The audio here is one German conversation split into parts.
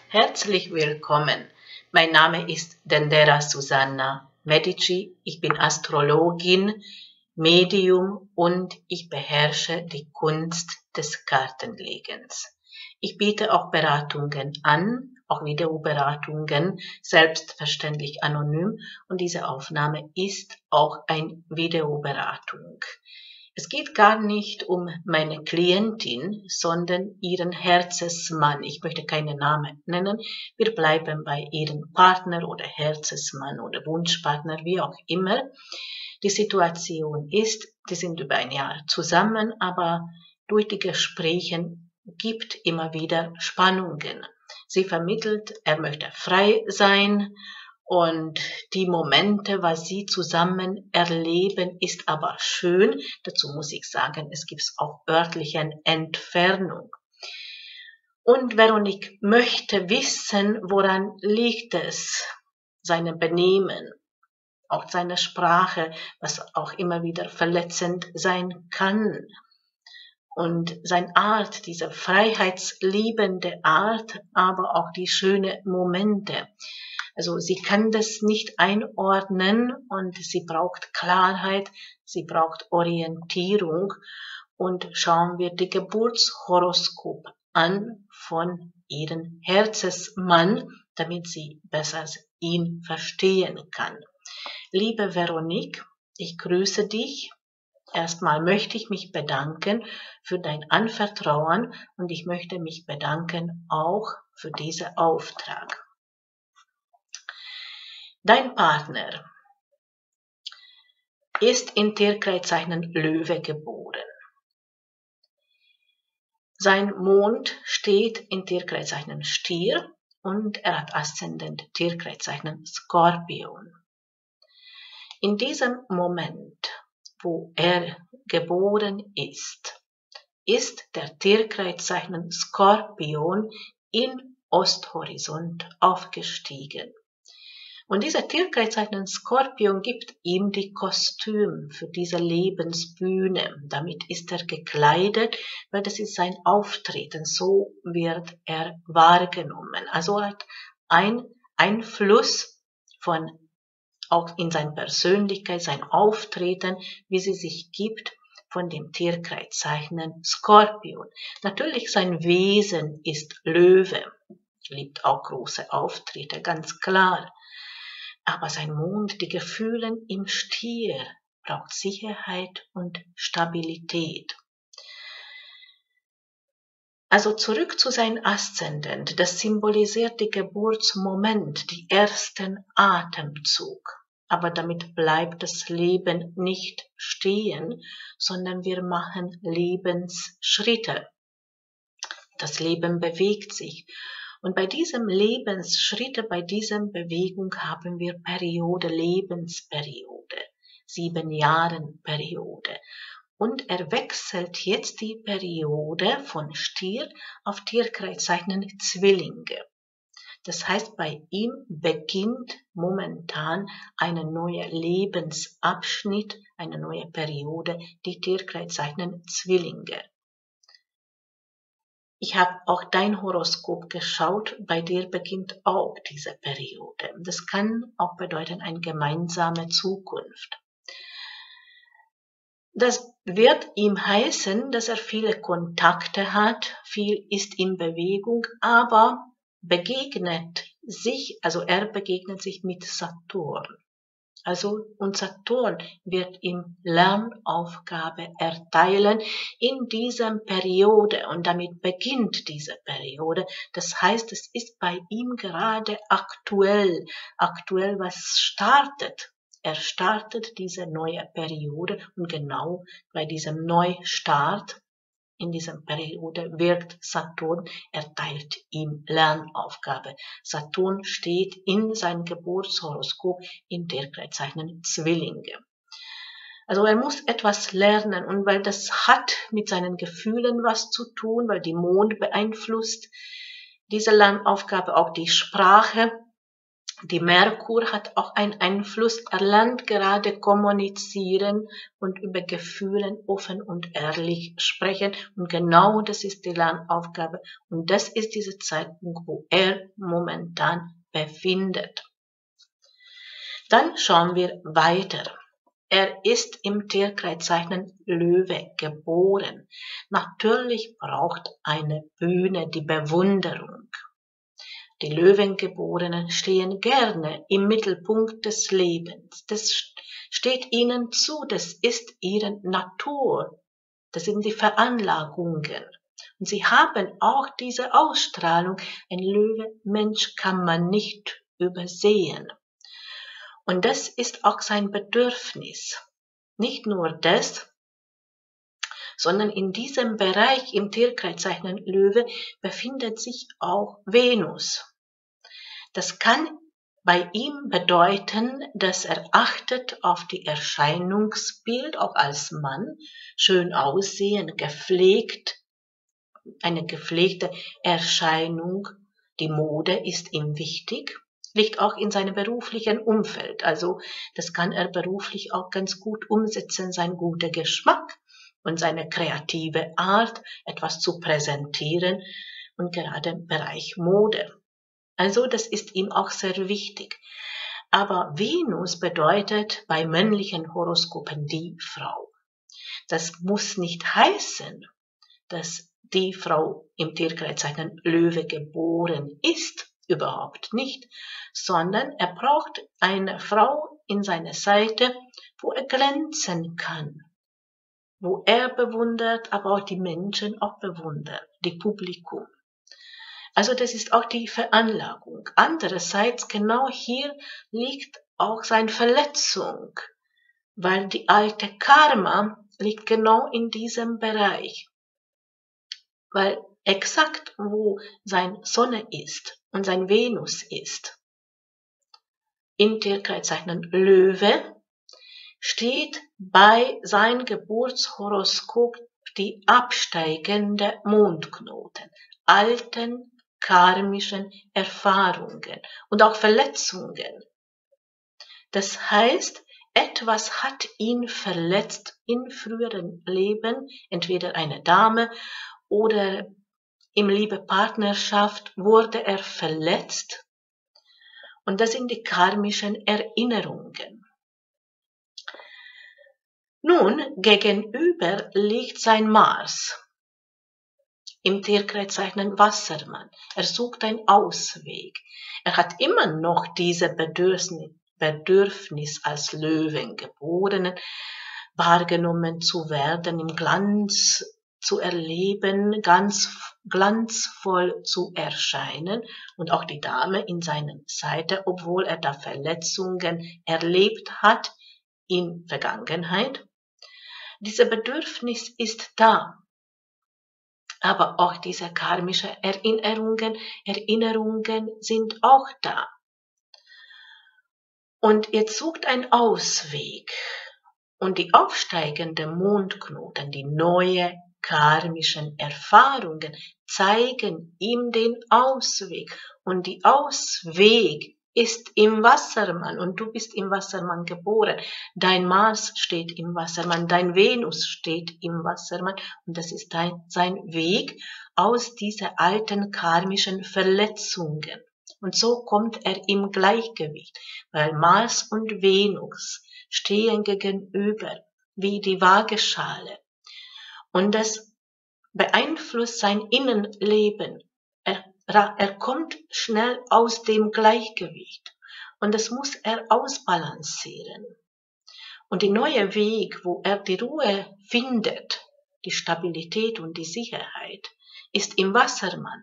Herzlich willkommen. Mein Name ist Dendera Susanna Medici. Ich bin Astrologin, Medium und ich beherrsche die Kunst des Kartenlegens. Ich biete auch Beratungen an, auch Videoberatungen, selbstverständlich anonym, und diese Aufnahme ist auch eine Videoberatung. Es geht gar nicht um meine Klientin, sondern ihren Herzensmann. Ich möchte keinen Namen nennen. Wir bleiben bei ihrem Partner oder Herzensmann oder Wunschpartner, wie auch immer. Die Situation ist, die sind über ein Jahr zusammen, aber durch die Gespräche gibt immer wieder Spannungen. Sie vermittelt, er möchte frei sein. Und die Momente, was sie zusammen erleben, ist aber schön. Dazu muss ich sagen, es gibt auch örtliche Entfernung. Und Veronique möchte wissen, woran liegt es, seine Benehmen, auch seine Sprache, was auch immer wieder verletzend sein kann. Und seine Art, diese freiheitsliebende Art, aber auch die schönen Momente. Also sie kann das nicht einordnen und sie braucht Klarheit, sie braucht Orientierung. Und schauen wir die Geburtshoroskop an von ihrem Herzensmann, damit sie besser ihn verstehen kann. Liebe Veronique, ich grüße dich. Erstmal möchte ich mich bedanken für dein Anvertrauen und ich möchte mich bedanken auch für diesen Auftrag. Dein Partner ist in Tierkreiszeichen Löwe geboren. Sein Mond steht in Tierkreiszeichen Stier und er hat Aszendent Tierkreiszeichen Skorpion. In diesem Moment, wo er geboren ist der Tierkreiszeichen Skorpion in Osthorizont aufgestiegen. Und dieser Tierkreiszeichen Skorpion gibt ihm die Kostüm für diese Lebensbühne. Damit ist er gekleidet, weil das ist sein Auftreten. So wird er wahrgenommen. Also hat ein Einfluss von auch in seine Persönlichkeit, sein Auftreten, wie sie sich gibt, von dem Tierkreiszeichen Skorpion. Natürlich sein Wesen ist Löwe, liebt auch große Auftritte, ganz klar. Aber sein Mond, die Gefühle im Stier, braucht Sicherheit und Stabilität. Also zurück zu seinem Aszendent, das symbolisiert die Geburtsmoment, die ersten Atemzug. Aber damit bleibt das Leben nicht stehen, sondern wir machen Lebensschritte. Das Leben bewegt sich. Und bei diesem Lebensschritte, bei dieser Bewegung haben wir Periode, Lebensperiode, 7 Jahren Periode. Und er wechselt jetzt die Periode von Stier auf Tierkreiszeichen Zwillinge. Das heißt, bei ihm beginnt momentan ein neuer Lebensabschnitt, eine neue Periode, die Tierkreiszeichen Zwillinge. Ich habe auch dein Horoskop geschaut, bei dir beginnt auch diese Periode. Das kann auch bedeuten eine gemeinsame Zukunft. Das wird ihm heißen, dass er viele Kontakte hat, viel ist in Bewegung, aber er begegnet sich mit Saturn. Also, und Saturn wird ihm Lernaufgabe erteilen in dieser Periode und damit beginnt diese Periode. Das heißt, es ist bei ihm gerade aktuell was startet. Er startet diese neue Periode und genau bei diesem Neustart in dieser Periode wirkt Saturn, erteilt ihm Lernaufgabe. Saturn steht in seinem Geburtshoroskop in Tierkreiszeichen Zwillinge. Also er muss etwas lernen und weil das hat mit seinen Gefühlen was zu tun, weil die Mond beeinflusst diese Lernaufgabe auch die Sprache. Die Merkur hat auch einen Einfluss, er lernt gerade kommunizieren und über Gefühle offen und ehrlich sprechen. Und genau das ist die Lernaufgabe. Und das ist dieser Zeitpunkt, wo er momentan befindet. Dann schauen wir weiter. Er ist im Tierkreiszeichen Löwe geboren. Natürlich braucht eine Bühne die Bewunderung. Die Löwengeborenen stehen gerne im Mittelpunkt des Lebens. Das steht ihnen zu, das ist ihre Natur. Das sind die Veranlagungen. Und sie haben auch diese Ausstrahlung. Ein Löwe-Mensch kann man nicht übersehen. Und das ist auch sein Bedürfnis. Nicht nur das, sondern in diesem Bereich im Tierkreiszeichen Löwe befindet sich auch Venus. Das kann bei ihm bedeuten, dass er achtet auf die Erscheinungsbild, auch als Mann, schön aussehen, gepflegt, eine gepflegte Erscheinung. Die Mode ist ihm wichtig, liegt auch in seinem beruflichen Umfeld. Also das kann er beruflich auch ganz gut umsetzen, sein guter Geschmack und seine kreative Art, etwas zu präsentieren und gerade im Bereich Mode. Also das ist ihm auch sehr wichtig. Aber Venus bedeutet bei männlichen Horoskopen die Frau. Das muss nicht heißen, dass die Frau im Tierkreiszeichen Löwe geboren ist, überhaupt nicht, sondern er braucht eine Frau in seiner Seite, wo er glänzen kann, wo er bewundert, aber auch die Menschen auch bewundert, die Publikum. Also das ist auch die Veranlagung. Andererseits, genau hier liegt auch seine Verletzung, weil die alte Karma liegt genau in diesem Bereich. Weil exakt wo sein Sonne ist und sein Venus ist, im Tierkreiszeichen Löwe, steht bei seinem Geburtshoroskop die absteigende Mondknoten, alten karmischen Erfahrungen und auch Verletzungen. Das heißt, etwas hat ihn verletzt in früheren Leben, entweder eine Dame oder im Liebepartnerschaft wurde er verletzt. Und das sind die karmischen Erinnerungen. Nun, gegenüber liegt sein Mars im Tierkreiszeichen Wassermann. Er sucht einen Ausweg. Er hat immer noch diese Bedürfnis als Löwengeborenen wahrgenommen zu werden, im Glanz zu erleben, ganz glanzvoll zu erscheinen und auch die Dame in seiner Seite, obwohl er da Verletzungen erlebt hat in Vergangenheit. Dieses Bedürfnis ist da. Aber auch diese karmischen Erinnerungen sind auch da. Und jetzt sucht ein Ausweg. Und die aufsteigenden Mondknoten, die neue karmischen Erfahrungen zeigen ihm den Ausweg. Und die Ausweg ist im Wassermann und du bist im Wassermann geboren. Dein Mars steht im Wassermann, dein Venus steht im Wassermann und das ist sein Weg aus diesen alten karmischen Verletzungen. Und so kommt er im Gleichgewicht, weil Mars und Venus stehen gegenüber wie die Waageschale. Und das beeinflusst sein Innenleben. Er kommt schnell aus dem Gleichgewicht und das muss er ausbalancieren. Und der neue Weg, wo er die Ruhe findet, die Stabilität und die Sicherheit, ist im Wassermann.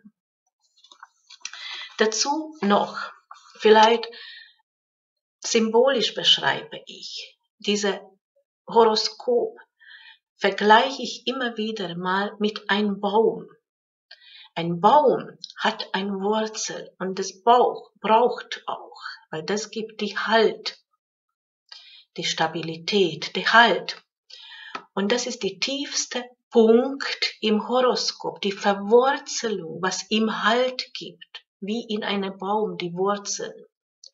Dazu noch, vielleicht symbolisch beschreibe ich, diese Horoskop vergleiche ich immer wieder mal mit einem Baum. Ein Baum hat eine Wurzel und das Bauch braucht auch, weil das gibt die Halt, die Stabilität, die Halt. Und das ist der tiefste Punkt im Horoskop, die Verwurzelung, was ihm Halt gibt, wie in einem Baum die Wurzeln.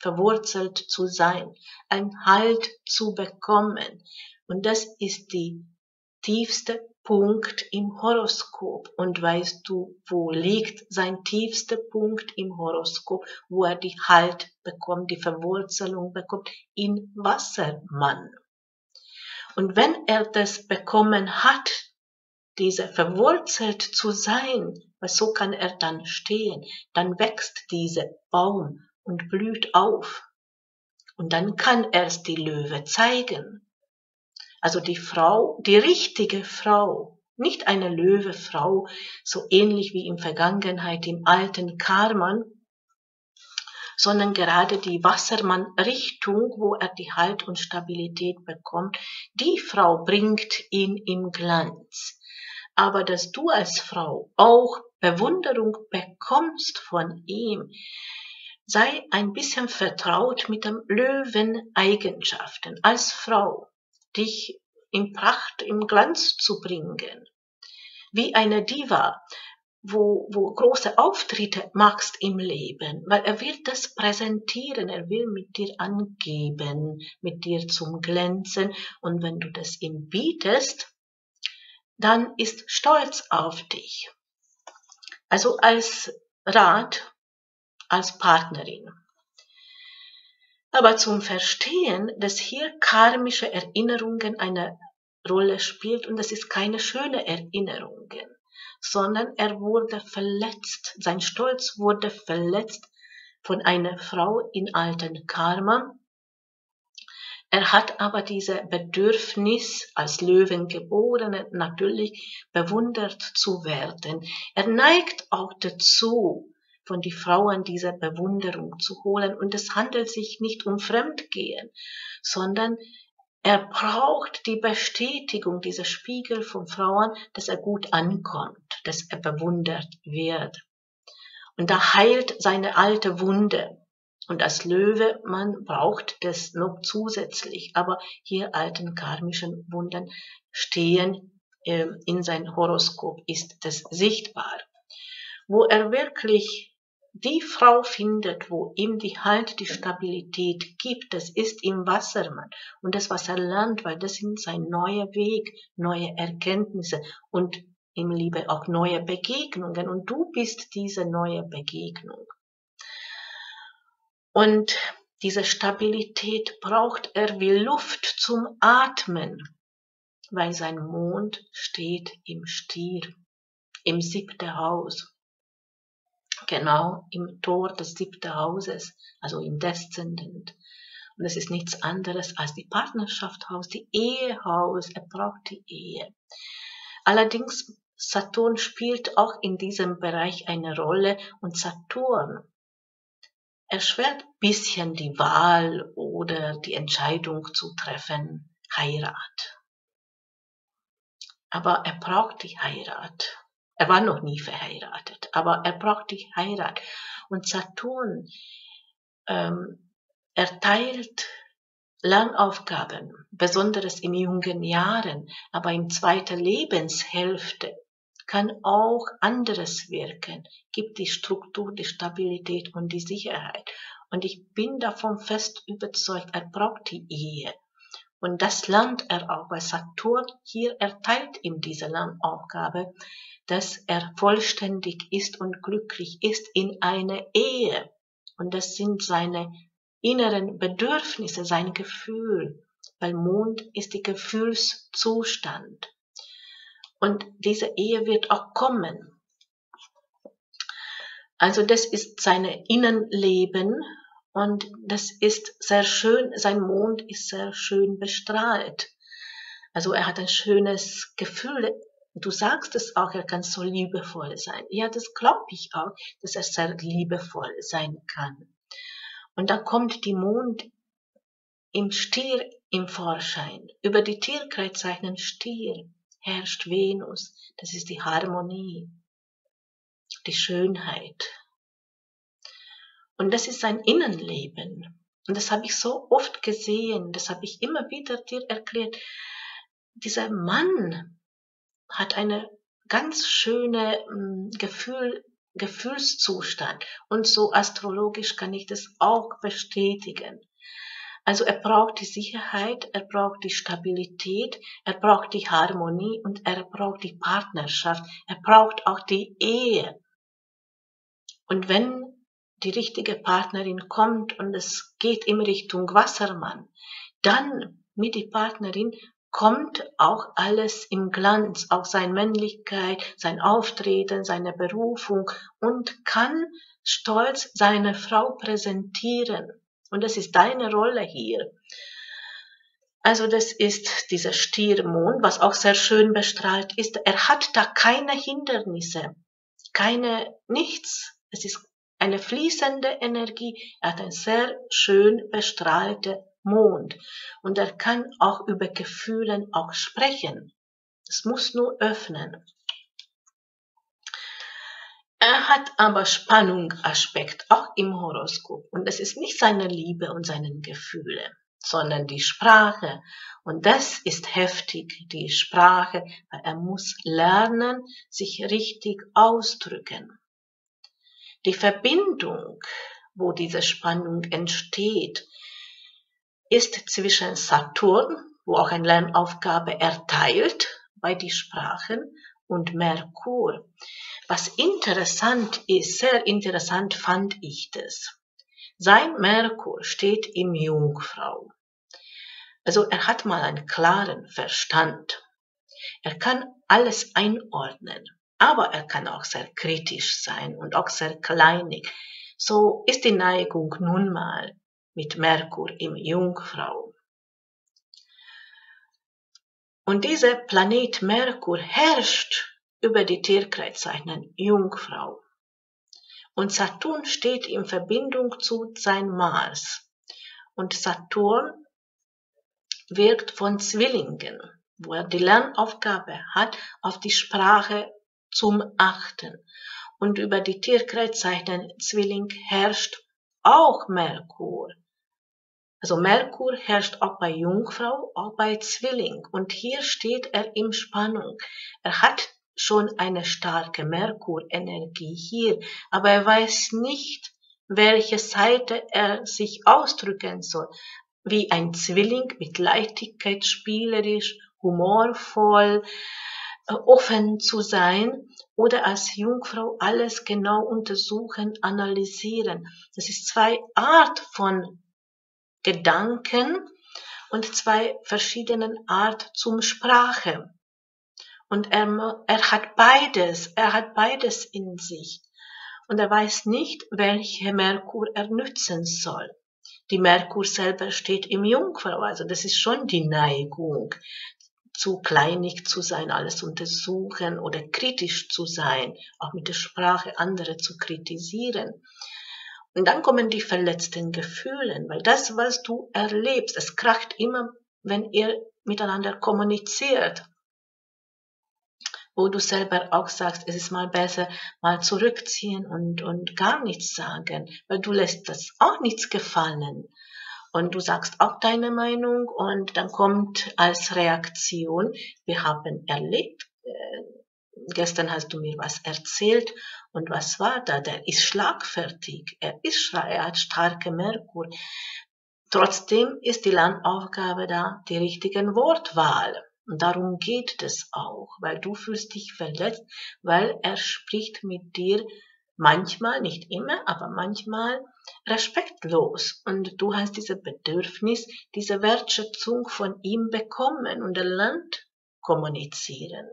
verwurzelt zu sein, einen Halt zu bekommen. Und das ist die tiefste Punkt im Horoskop. Und weißt du, wo liegt sein tiefster Punkt im Horoskop, wo er die Halt bekommt, die Verwurzelung bekommt? In Wassermann. Und wenn er das bekommen hat, diese verwurzelt zu sein, weil so kann er dann stehen, dann wächst dieser Baum und blüht auf. Und dann kann erst die Löwe zeigen. Also die Frau, die richtige Frau, nicht eine Löwefrau, so ähnlich wie in Vergangenheit im alten Karman, sondern gerade die Wassermann-Richtung, wo er die Halt und Stabilität bekommt, die Frau bringt ihn im Glanz. Aber dass du als Frau auch Bewunderung bekommst von ihm, sei ein bisschen vertraut mit den Löweneigenschaften als Frau, dich in Pracht, im Glanz zu bringen, wie eine Diva, wo große Auftritte machst im Leben, weil er wird das präsentieren, er will mit dir angeben, mit dir zum Glänzen, und wenn du das ihm bietest, dann ist stolz auf dich. Also als Rat, als Partnerin. Aber zum Verstehen, dass hier karmische Erinnerungen eine Rolle spielt, und das ist keine schöne Erinnerungen, sondern er wurde verletzt, sein Stolz wurde verletzt von einer Frau in alten Karma. Er hat aber diese Bedürfnis, als Löwengeborene natürlich bewundert zu werden. Er neigt auch dazu, von den Frauen diese Bewunderung zu holen. Und es handelt sich nicht um Fremdgehen, sondern er braucht die Bestätigung, dieser Spiegel von Frauen, dass er gut ankommt, dass er bewundert wird. Und da heilt seine alte Wunde. Und als Löwe, man braucht das noch zusätzlich. Aber hier alten karmischen Wunden stehen in sein Horoskop, ist das sichtbar. Wo er wirklich die Frau findet, wo ihm die Halt, die Stabilität gibt, das ist im Wassermann. Und das, was er lernt, weil das sind sein neuer Weg, neue Erkenntnisse und im Liebe auch neue Begegnungen. Und du bist diese neue Begegnung. Und diese Stabilität braucht er wie Luft zum Atmen, weil sein Mond steht im Stier, im 7. Haus. Genau im Tor des 7. Hauses, also im Deszendent. Und es ist nichts anderes als die Partnerschaftshaus, die Ehehaus. Er braucht die Ehe. Allerdings, Saturn spielt auch in diesem Bereich eine Rolle, und Saturn erschwert ein bisschen die Wahl oder die Entscheidung zu treffen, Heirat. Aber er braucht die Heirat. Er war noch nie verheiratet, aber er braucht die Heirat. Und Saturn erteilt Lernaufgaben, besonders in jungen Jahren, aber in zweiter Lebenshälfte kann auch anderes wirken, gibt die Struktur, die Stabilität und die Sicherheit. Und ich bin davon fest überzeugt, er braucht die Ehe. Und das lernt er auch, weil Saturn hier erteilt ihm diese Lernaufgabe, dass er vollständig ist und glücklich ist in einer Ehe. Und das sind seine inneren Bedürfnisse, sein Gefühl, weil Mond ist der Gefühlszustand. Und diese Ehe wird auch kommen. Also das ist sein Innenleben, und das ist sehr schön, sein Mond ist sehr schön bestrahlt. Also er hat ein schönes Gefühl. Du sagst es auch, er kann so liebevoll sein. Ja, das glaube ich auch, dass er sehr liebevoll sein kann. Und dann kommt die Mond im Stier im Vorschein. Über die Tierkreiszeichen Stier herrscht Venus. Das ist die Harmonie, die Schönheit. Und das ist sein Innenleben. Und das habe ich so oft gesehen, das habe ich immer wieder dir erklärt. Dieser Mann hat eine ganz schöne Gefühl Gefühlszustand. Und so astrologisch kann ich das auch bestätigen. Also er braucht die Sicherheit, er braucht die Stabilität, er braucht die Harmonie und er braucht die Partnerschaft, er braucht auch die Ehe. Und wenn die richtige Partnerin kommt und es geht in Richtung Wassermann, dann mit die Partnerin kommt auch alles im Glanz, auch seine Männlichkeit, sein Auftreten, seine Berufung und kann stolz seine Frau präsentieren. Und das ist deine Rolle hier. Also das ist dieser Stiermond, was auch sehr schön bestrahlt ist. Er hat da keine Hindernisse, nichts. Es ist eine fließende Energie. Er hat einen sehr schön bestrahlten Mond. Und er kann auch über Gefühle auch sprechen. Es muss nur öffnen. Er hat aber Spannung-Aspekt, auch im Horoskop. Und es ist nicht seine Liebe und seine Gefühle, sondern die Sprache. Und das ist heftig, die Sprache, weil er muss lernen, sich richtig ausdrücken. Die Verbindung, wo diese Spannung entsteht, ist zwischen Saturn, wo auch eine Lernaufgabe erteilt bei die Sprachen, und Merkur. Was interessant ist, sehr interessant fand ich das. Sein Merkur steht im Jungfrau. Also er hat mal einen klaren Verstand. Er kann alles einordnen, aber er kann auch sehr kritisch sein und auch sehr kleinig. So ist die Neigung nun mal mit Merkur im Jungfrau. Und dieser Planet Merkur herrscht über die Tierkreiszeichen Jungfrau. Und Saturn steht in Verbindung zu seinem Mars. Und Saturn wirkt von Zwillingen, wo er die Lernaufgabe hat, auf die Sprache zum Achten. Und über die Tierkreiszeichen Zwilling herrscht auch Merkur. Also Merkur herrscht auch bei Jungfrau, auch bei Zwilling. Und hier steht er in Spannung. Er hat schon eine starke Merkur-Energie hier, aber er weiß nicht, welche Seite er sich ausdrücken soll. Wie ein Zwilling mit Leichtigkeit, spielerisch, humorvoll, offen zu sein, oder als Jungfrau alles genau untersuchen, analysieren. Das ist zwei Art von Gedanken und zwei verschiedenen Art zum Sprache. Und er hat beides in sich. Und er weiß nicht, welche Merkur er nützen soll. Die Merkur selber steht im Jungfrau, also das ist schon die Neigung, zu kleinig zu sein, alles untersuchen oder kritisch zu sein, auch mit der Sprache andere zu kritisieren. Und dann kommen die verletzten Gefühle, weil das, was du erlebst, es kracht immer, wenn ihr miteinander kommuniziert, wo du selber auch sagst, es ist mal besser, mal zurückziehen und gar nichts sagen, weil du lässt das auch nichts gefallen. Und du sagst auch deine Meinung und dann kommt als Reaktion, wir haben erlebt, gestern hast du mir was erzählt und was war da? Der ist schlagfertig, er hat starke Merkur. Trotzdem ist die Lernaufgabe da, die richtigen Wortwahl. Und darum geht es auch, weil du fühlst dich verletzt, weil er spricht mit dir manchmal, nicht immer, aber manchmal respektlos. Und du hast dieses Bedürfnis, diese Wertschätzung von ihm bekommen und er lernt kommunizieren.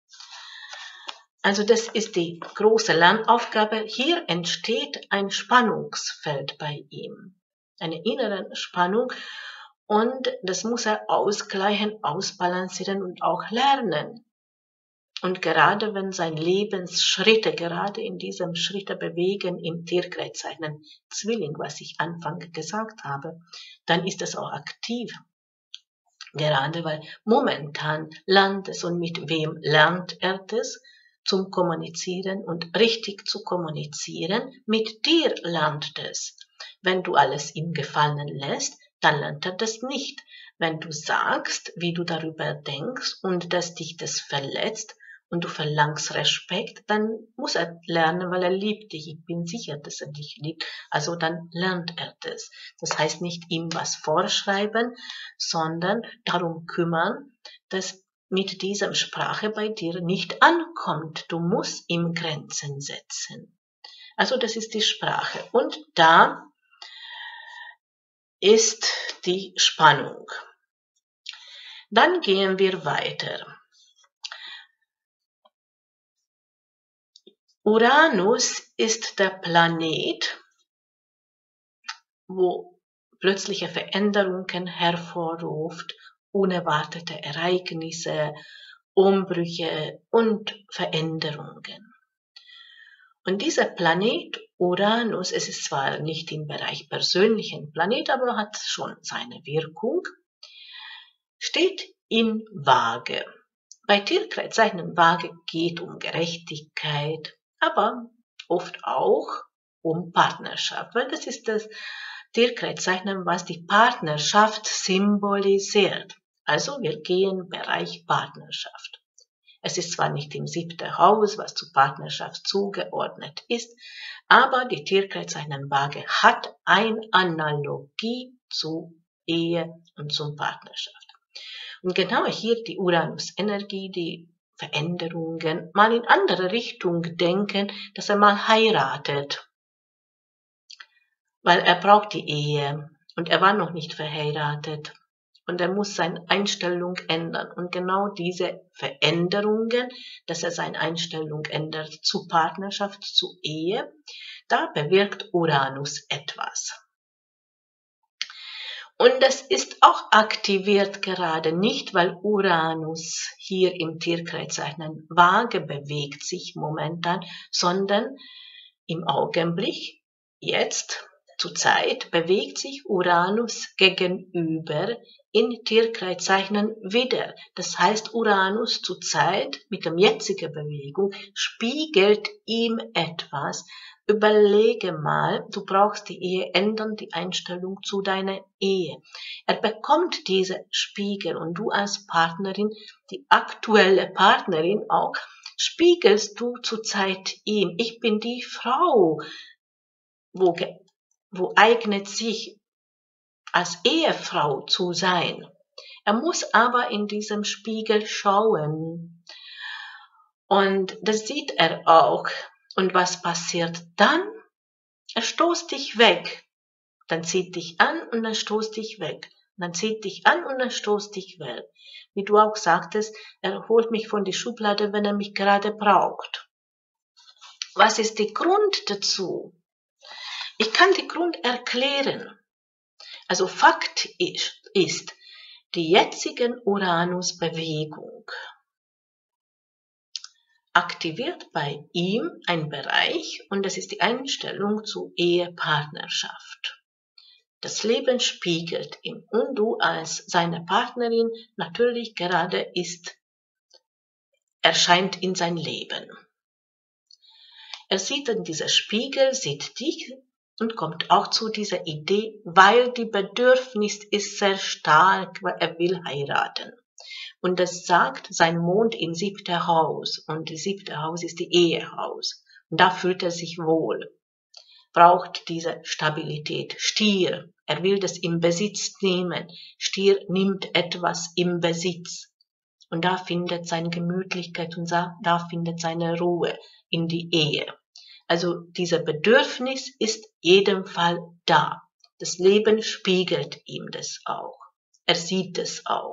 Also das ist die große Lernaufgabe. Hier entsteht ein Spannungsfeld bei ihm, eine innere Spannung und das muss er ausgleichen, ausbalancieren und auch lernen. Und gerade wenn sein Lebensschritte, gerade in diesem Schritte bewegen im Tierkreiszeichen Zwilling, was ich anfangs gesagt habe, dann ist es auch aktiv. Gerade weil momentan lernt es und mit wem lernt er das? Zum Kommunizieren und richtig zu kommunizieren. Mit dir lernt es. Wenn du alles ihm gefallen lässt, dann lernt er das nicht. Wenn du sagst, wie du darüber denkst und dass dich das verletzt und du verlangst Respekt, dann muss er lernen, weil er liebt dich. Ich bin sicher, dass er dich liebt. Also dann lernt er das. Das heißt nicht ihm was vorschreiben, sondern darum kümmern, dass mit dieser Sprache bei dir nicht ankommt. Du musst ihm Grenzen setzen. Also das ist die Sprache. Und da ist die Spannung. Dann gehen wir weiter. Uranus ist der Planet, wo plötzliche Veränderungen hervorruft, unerwartete Ereignisse, Umbrüche und Veränderungen. Und dieser Planet Uranus, es ist zwar nicht im Bereich persönlichen Planet, aber hat schon seine Wirkung, steht in Waage. Bei Tierkreiszeichen Waage geht um Gerechtigkeit, aber oft auch um Partnerschaft, weil das ist das Tierkreiszeichen, was die Partnerschaft symbolisiert. Also wir gehen im Bereich Partnerschaft. Es ist zwar nicht im 7. Haus, was zur Partnerschaft zugeordnet ist, aber die Tierkreiszeichen Waage hat eine Analogie zu Ehe und zur Partnerschaft. Und genau hier die Uranus-Energie, die Veränderungen, mal in andere Richtung denken, dass er mal heiratet. Weil er braucht die Ehe und er war noch nicht verheiratet. Und er muss seine Einstellung ändern. Und genau diese Veränderungen, dass er seine Einstellung ändert zu Partnerschaft, zu Ehe, da bewirkt Uranus etwas. Und das ist auch aktiviert gerade nicht, weil Uranus hier im Tierkreiszeichen Waage bewegt sich momentan, sondern im Augenblick, jetzt, zur Zeit, bewegt sich Uranus gegenüber in Tierkreiszeichen wieder. Das heißt, Uranus zur Zeit mit der jetzigen Bewegung spiegelt ihm etwas. Überlege mal, du brauchst die Ehe ändern, die Einstellung zu deiner Ehe. Er bekommt diese Spiegel und du als Partnerin, die aktuelle Partnerin auch, spiegelst du zurzeit ihm. Ich bin die Frau, wo eignet sich als Ehefrau zu sein. Er muss aber in diesem Spiegel schauen. Und das sieht er auch. Und was passiert dann? Er stoßt dich weg. Dann zieht dich an und dann stoßt dich weg. Und dann zieht dich an und dann stoßt dich weg. Wie du auch sagtest, er holt mich von der Schublade, wenn er mich gerade braucht. Was ist der Grund dazu? Ich kann den Grund erklären. Also Fakt ist die jetzigen Uranus-Bewegung aktiviert bei ihm ein Bereich und das ist die Einstellung zur Ehepartnerschaft. Das Leben spiegelt ihm und du als seine Partnerin natürlich gerade erscheint in sein Leben. Er sieht in dieser Spiegel, sieht dich und kommt auch zu dieser Idee, weil die Bedürfnis ist sehr stark, weil er will heiraten. Und das sagt sein Mond im 7. Haus. Und das 7. Haus ist die Ehehaus. Und da fühlt er sich wohl. Braucht diese Stabilität. Stier. Er will das im Besitz nehmen. Stier nimmt etwas im Besitz. Und da findet seine Gemütlichkeit und da findet seine Ruhe in die Ehe. Also dieser Bedürfnis ist jedem Fall da. Das Leben spiegelt ihm das auch. Er sieht es auch.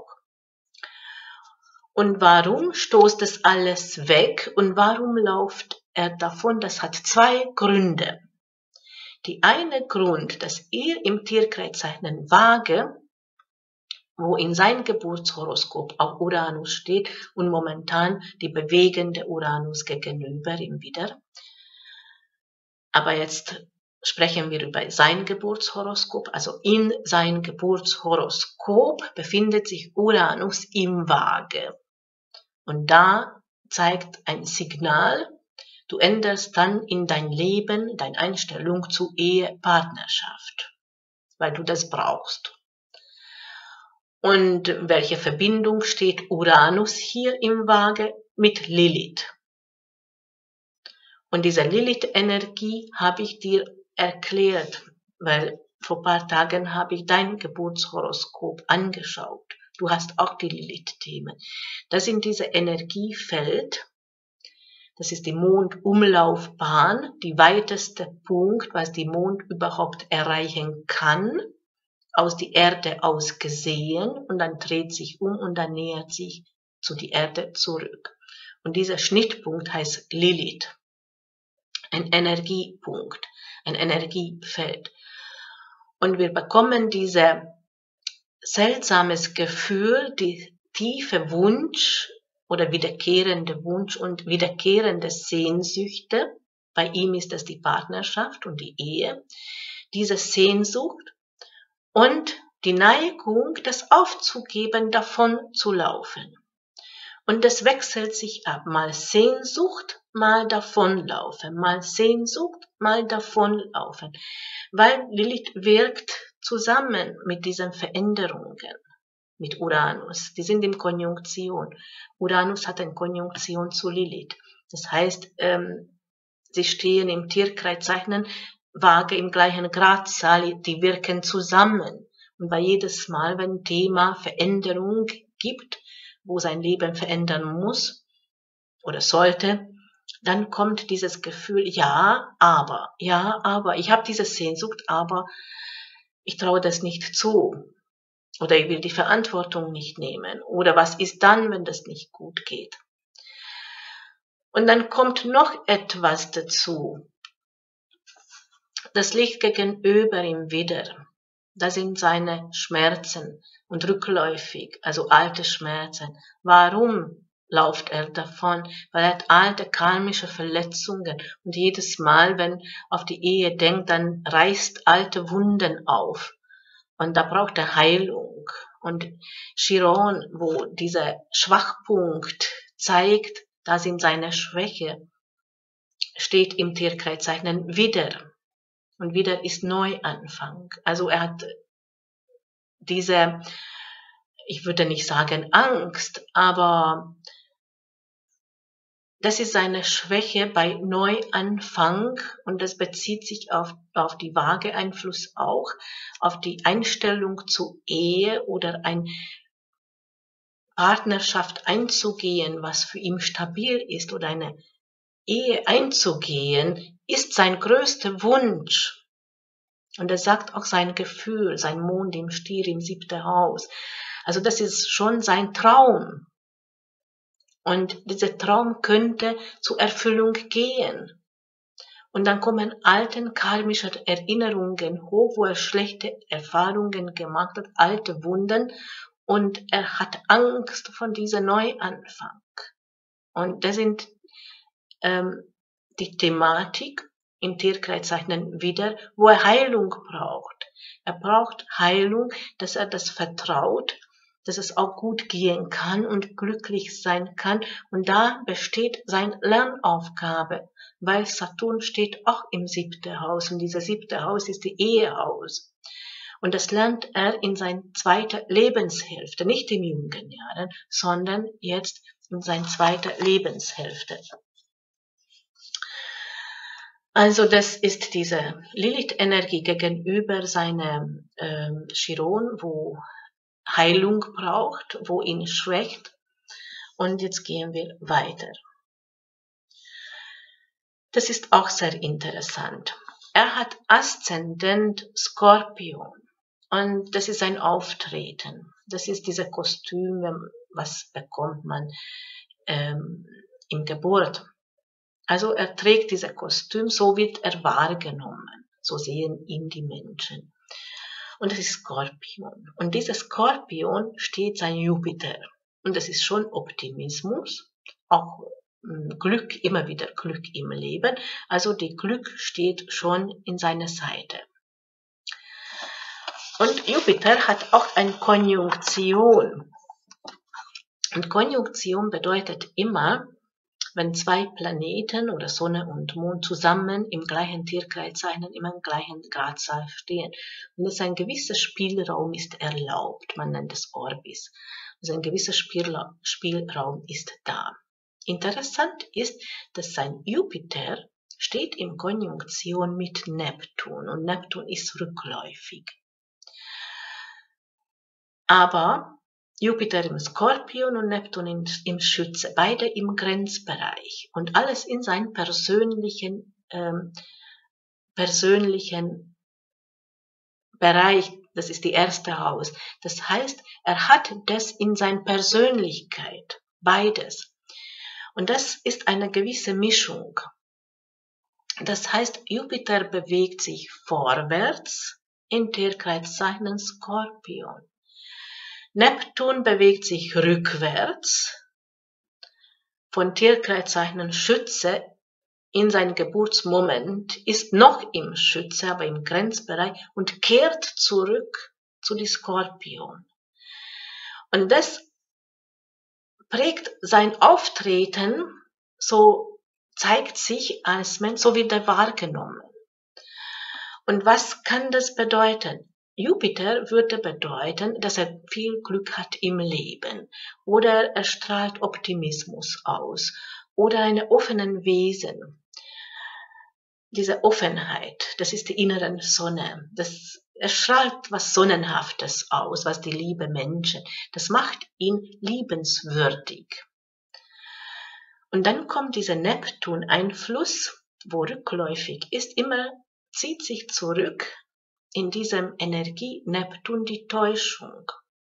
Und warum stoßt es alles weg und warum läuft er davon? Das hat 2 Gründe. Die eine Grund, dass er im Tierkreiszeichen Waage, wo in seinem Geburtshoroskop auch Uranus steht und momentan die bewegende Uranus gegenüber ihm wieder. Aber jetzt sprechen wir über sein Geburtshoroskop. Also in sein Geburtshoroskop befindet sich Uranus im Waage. Und da zeigt ein Signal, du änderst dann in dein Leben deine Einstellung zu Ehepartnerschaft, weil du das brauchst. Und welche Verbindung steht Uranus hier im Waage? mit Lilith. Und diese Lilith-Energie habe ich dir erklärt, weil vor ein paar Tagen habe ich dein Geburtshoroskop angeschaut. Du hast auch die Lilith-Themen. Das sind diese Energiefeld. Das ist die Mondumlaufbahn, die weiteste Punkt, was die Mond überhaupt erreichen kann, aus der Erde aus gesehen, und dann dreht sich um und dann nähert sich zu die Erde zurück. Und dieser Schnittpunkt heißt Lilith. Ein Energiepunkt, ein Energiefeld. Und wir bekommen dieses seltsames Gefühl, die tiefe Wunsch oder wiederkehrende Wunsch und wiederkehrende Sehnsüchte. Bei ihm ist das die Partnerschaft und die Ehe. Diese Sehnsucht und die Neigung, das aufzugeben, davon zu laufen. Und das wechselt sich ab. Mal Sehnsucht, mal davonlaufen. Mal Sehnsucht, mal davonlaufen. Weil Lilith wirkt zusammen mit diesen Veränderungen, mit Uranus. Die sind in Konjunktion. Uranus hat eine Konjunktion zu Lilith. Das heißt, sie stehen im Tierkreiszeichen Waage im gleichen Gradzahl, die wirken zusammen. Und bei jedes Mal, wenn Thema Veränderung gibt, wo sein Leben verändern muss oder sollte, dann kommt dieses Gefühl, ja, aber, ich habe diese Sehnsucht, aber ich traue das nicht zu. Oder ich will die Verantwortung nicht nehmen. Oder was ist dann, wenn das nicht gut geht? Und dann kommt noch etwas dazu. Das liegt gegenüber ihm wieder. Das sind seine Schmerzen und rückläufig, also alte Schmerzen. Warum läuft er davon? Weil er hat alte karmische Verletzungen und jedes Mal, wenn auf die Ehe denkt, dann reißt alte Wunden auf. Und da braucht er Heilung. Und Chiron, wo dieser Schwachpunkt zeigt, da sind seine Schwäche, steht im Tierkreiszeichen wieder. Und wieder ist Neuanfang. Also er hat diese, ich würde nicht sagen Angst, aber das ist seine Schwäche bei Neuanfang und das bezieht sich auf die Waage-Einfluss auch, auf die Einstellung zur Ehe oder eine Partnerschaft einzugehen, was für ihn stabil ist, oder eine Ehe einzugehen, ist sein größter Wunsch. Und er sagt auch sein Gefühl, sein Mond im Stier im 7. Haus. Also das ist schon sein Traum. Und dieser Traum könnte zur Erfüllung gehen. Und dann kommen alten karmische Erinnerungen hoch, wo er schlechte Erfahrungen gemacht hat, alte Wunden. Und er hat Angst von diesem Neuanfang. Und das sind die Thematik im Tierkreiszeichen wieder, wo er Heilung braucht. Er braucht Heilung, dass er das vertraut, dass es auch gut gehen kann und glücklich sein kann. Und da besteht seine Lernaufgabe, weil Saturn steht auch im 7. Haus und dieses 7. Haus ist die Ehehaus. Und das lernt er in seiner 2. Lebenshälfte, nicht in jungen Jahren, sondern jetzt in seiner 2. Lebenshälfte. Also das ist diese Lilith-Energie gegenüber seinem Chiron, wo Heilung braucht, wo ihn schwächt. Und jetzt gehen wir weiter. Das ist auch sehr interessant. Er hat Aszendent Skorpion und das ist sein Auftreten. Das ist diese Kostüm, was bekommt man im Geburt. Also er trägt dieses Kostüm, so wird er wahrgenommen. So sehen ihn die Menschen. Und das ist Skorpion. Und dieser Skorpion steht sein Jupiter. Und das ist schon Optimismus, auch Glück, immer wieder Glück im Leben. Also die Glück steht schon in seiner Seite. Und Jupiter hat auch eine Konjunktion. Und Konjunktion bedeutet immer, wenn 2 Planeten oder Sonne und Mond zusammen im gleichen Tierkreiszeichen, immer im gleichen Gradzahl stehen. Und dass ein gewisser Spielraum ist erlaubt, man nennt es Orbis. Also ein gewisser Spielraum ist da. Interessant ist, dass sein Jupiter steht in Konjunktion mit Neptun und Neptun ist rückläufig. Aber Jupiter im Skorpion und Neptun im Schütze, beide im Grenzbereich und alles in seinem persönlichen Bereich, das ist die erste Haus. Das heißt, er hat das in seiner Persönlichkeit, beides. Und das ist eine gewisse Mischung. Das heißt, Jupiter bewegt sich vorwärts in Tierkreiszeichen Skorpion. Neptun bewegt sich rückwärts von Tierkreiszeichen Schütze in seinem Geburtsmoment, ist noch im Schütze, aber im Grenzbereich und kehrt zurück zu die Skorpion. Und das prägt sein Auftreten, so zeigt sich als Mensch, so wird er wahrgenommen. Und was kann das bedeuten? Jupiter würde bedeuten, dass er viel Glück hat im Leben oder er strahlt Optimismus aus oder eine offenen Wesen. Diese Offenheit, das ist die innere Sonne. Er strahlt was Sonnenhaftes aus, was die liebe Menschen. Das macht ihn liebenswürdig. Und dann kommt dieser Neptun-Einfluss, wo rückläufig ist, immer zieht sich zurück in diesem Energie Neptun die Täuschung.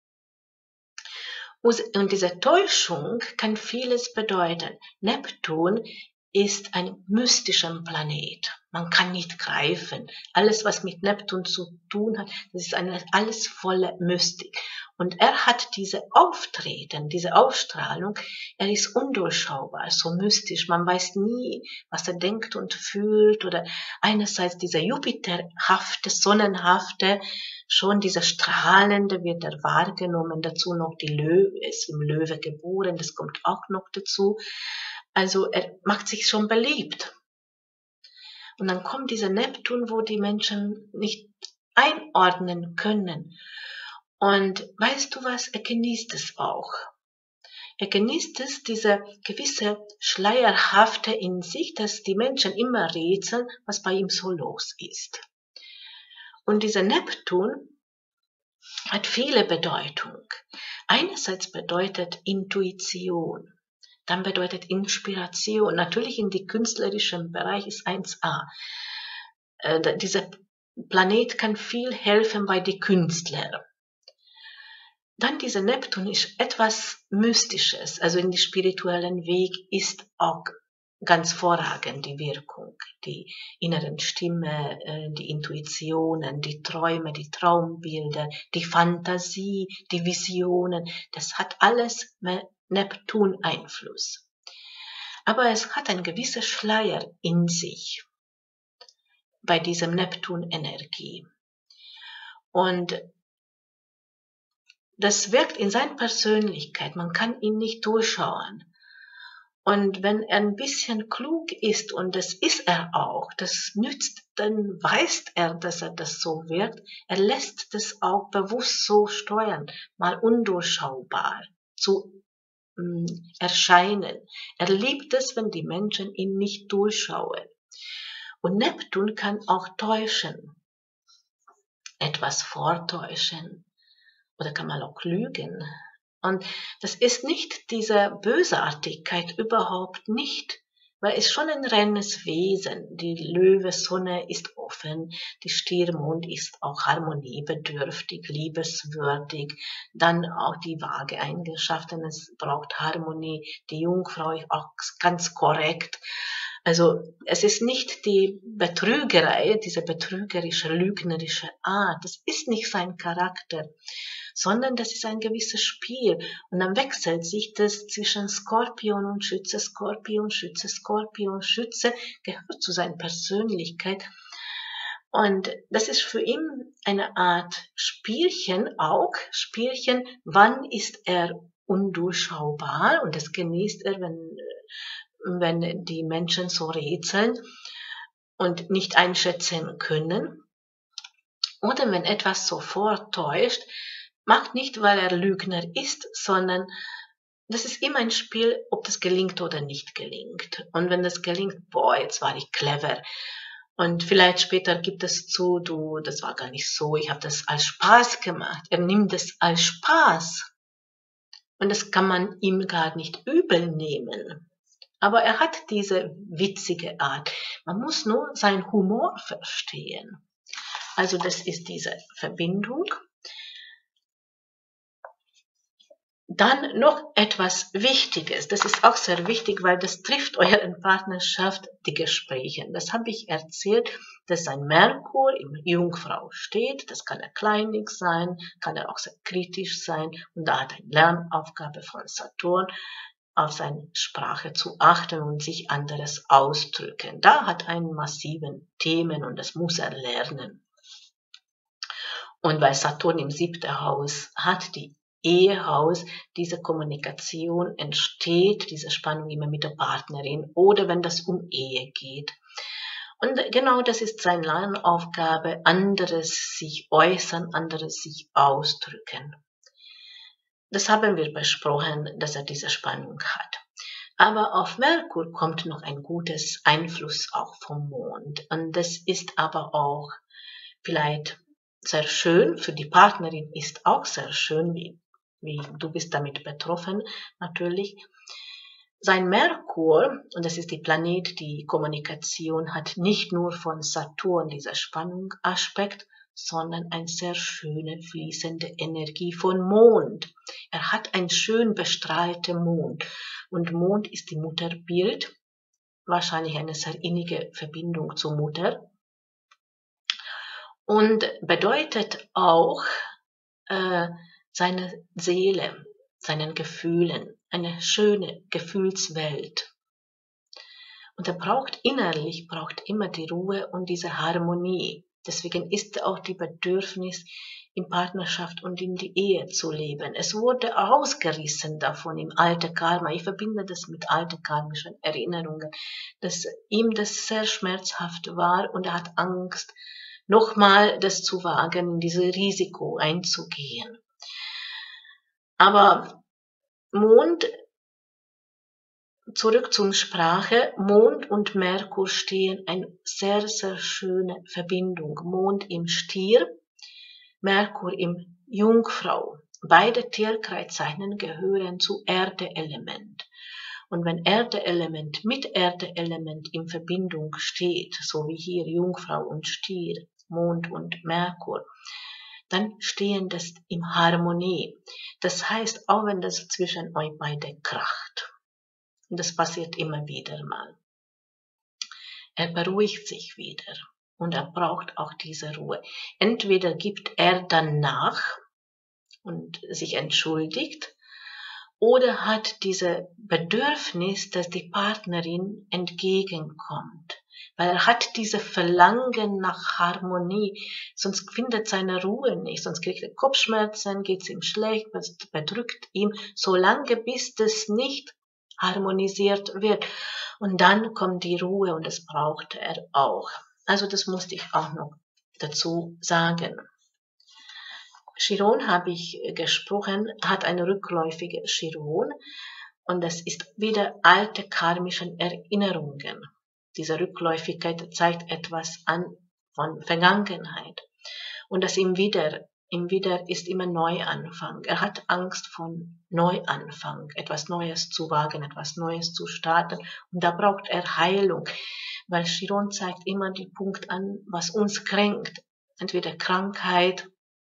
Und diese Täuschung kann vieles bedeuten. Neptun ist ein mystischer Planet. Man kann nicht greifen. Alles, was mit Neptun zu tun hat, das ist alles volle Mystik. Und er hat diese Auftreten, diese Ausstrahlung, er ist undurchschaubar, so mystisch. Man weiß nie, was er denkt und fühlt. Oder einerseits dieser Jupiterhafte, Sonnenhafte, schon dieser Strahlende wird er wahrgenommen. Dazu noch die Löwe, ist im Löwe geboren, das kommt auch noch dazu. Also er macht sich schon beliebt. Und dann kommt dieser Neptun, wo die Menschen nicht einordnen können. Und weißt du was, er genießt es auch. Er genießt es, diese gewisse Schleierhafte in sich, dass die Menschen immer rätseln, was bei ihm so los ist. Und dieser Neptun hat viele Bedeutungen. Einerseits bedeutet Intuition. Dann bedeutet Inspiration. Natürlich in die künstlerischen Bereich ist 1a. Dieser Planet kann viel helfen bei den Künstlern. Dann dieser Neptun ist etwas Mystisches. Also in den spirituellen Weg ist auch ganz vorragend die Wirkung. Die inneren Stimme, die Intuitionen, die Träume, die Traumbilder, die Fantasie, die Visionen. Das hat alles Neptun-Einfluss. Aber es hat ein gewisser Schleier in sich bei diesem Neptun-Energie. Und das wirkt in seiner Persönlichkeit. Man kann ihn nicht durchschauen. Und wenn er ein bisschen klug ist, und das ist er auch, das nützt, dann weiß er, dass er das so wirkt. Er lässt das auch bewusst so steuern, mal undurchschaubar zu erscheinen. Er liebt es, wenn die Menschen ihn nicht durchschauen. Und Neptun kann auch täuschen, etwas vortäuschen oder kann man auch lügen. Und das ist nicht diese Bösartigkeit, überhaupt nicht, weil es schon ein reines Wesen. Die Löwe-Sonne ist offen, die Stiermond ist auch harmoniebedürftig, liebeswürdig, dann auch die Waage-Eigenschaften, es braucht Harmonie, die Jungfrau ist auch ganz korrekt. Also es ist nicht die Betrügerei, diese betrügerische, lügnerische Art, das ist nicht sein Charakter, sondern das ist ein gewisses Spiel. Und dann wechselt sich das zwischen Skorpion und Schütze, Skorpion, Schütze, Skorpion, Schütze, gehört zu seiner Persönlichkeit. Und das ist für ihn eine Art Spielchen auch, Spielchen, wann ist er undurchschaubar, und das genießt er, wenn die Menschen so rätseln und nicht einschätzen können. Oder wenn etwas so vortäuscht, macht nicht, weil er Lügner ist, sondern das ist immer ein Spiel, ob das gelingt oder nicht gelingt. Und wenn das gelingt, boah, jetzt war ich clever. Und vielleicht später gibt es zu, du, das war gar nicht so, ich habe das als Spaß gemacht. Er nimmt es als Spaß. Und das kann man ihm gar nicht übel nehmen. Aber er hat diese witzige Art. Man muss nur seinen Humor verstehen. Also das ist diese Verbindung. Dann noch etwas Wichtiges. Das ist auch sehr wichtig, weil das trifft eure Partnerschaft, die Gespräche. Das habe ich erzählt, dass ein Merkur im Jungfrau steht. Das kann er kleinig sein, kann er auch sehr kritisch sein. Und da hat eine Lernaufgabe von Saturn, auf seine Sprache zu achten und sich anderes ausdrücken. Da hat er einen massiven Themen und das muss er lernen. Und weil Saturn im 7. Haus hat, die Ehehaus, diese Kommunikation entsteht, diese Spannung immer mit der Partnerin oder wenn das um Ehe geht. Und genau das ist seine Lernaufgabe, anderes sich äußern, anderes sich ausdrücken. Das haben wir besprochen, dass er diese Spannung hat. Aber auf Merkur kommt noch ein gutes Einfluss auch vom Mond. Und das ist aber auch vielleicht sehr schön, für die Partnerin ist auch sehr schön, wie du bist damit betroffen natürlich. Sein Merkur, und das ist die Planet, die Kommunikation hat, nicht nur von Saturn dieser Spannungaspekt, sondern eine sehr schöne fließende Energie von Mond. Er hat einen schön bestrahlten Mond. Und Mond ist die Mutterbild, wahrscheinlich eine sehr innige Verbindung zur Mutter. Und bedeutet auch seine Seele, seinen Gefühlen, eine schöne Gefühlswelt. Und er braucht immer die Ruhe und diese Harmonie. Deswegen ist auch die Bedürfnis, in Partnerschaft und in die Ehe zu leben. Es wurde ausgerissen davon im alten Karma. Ich verbinde das mit alten karmischen Erinnerungen, dass ihm das sehr schmerzhaft war und er hat Angst, nochmal das zu wagen, in dieses Risiko einzugehen. Aber Mond, zurück zum Sprache, Mond und Merkur stehen eine sehr, sehr schöne Verbindung. Mond im Stier, Merkur im Jungfrau. Beide Tierkreiszeichen gehören zu Erde-Element. Und wenn Erde-Element mit Erde-Element in Verbindung steht, so wie hier Jungfrau und Stier, Mond und Merkur, dann stehen das in Harmonie. Das heißt, auch wenn das zwischen euch beide kracht, und das passiert immer wieder mal, er beruhigt sich wieder und er braucht auch diese Ruhe. Entweder gibt er dann nach und sich entschuldigt, oder hat diese Bedürfnis, dass die Partnerin entgegenkommt. Weil er hat diese Verlangen nach Harmonie, sonst findet seine Ruhe nicht, sonst kriegt er Kopfschmerzen, geht's ihm schlecht, bedrückt ihn, solange bis das nicht harmonisiert wird. Und dann kommt die Ruhe und das braucht er auch. Also das musste ich auch noch dazu sagen. Chiron habe ich gesprochen, hat eine rückläufige Chiron und das ist wieder alte karmische Erinnerungen. Diese Rückläufigkeit zeigt etwas an von Vergangenheit und das im Wider ist immer Neuanfang. Er hat Angst von Neuanfang, etwas Neues zu wagen, etwas Neues zu starten und da braucht er Heilung, weil Chiron zeigt immer den Punkt an, was uns kränkt, entweder Krankheit.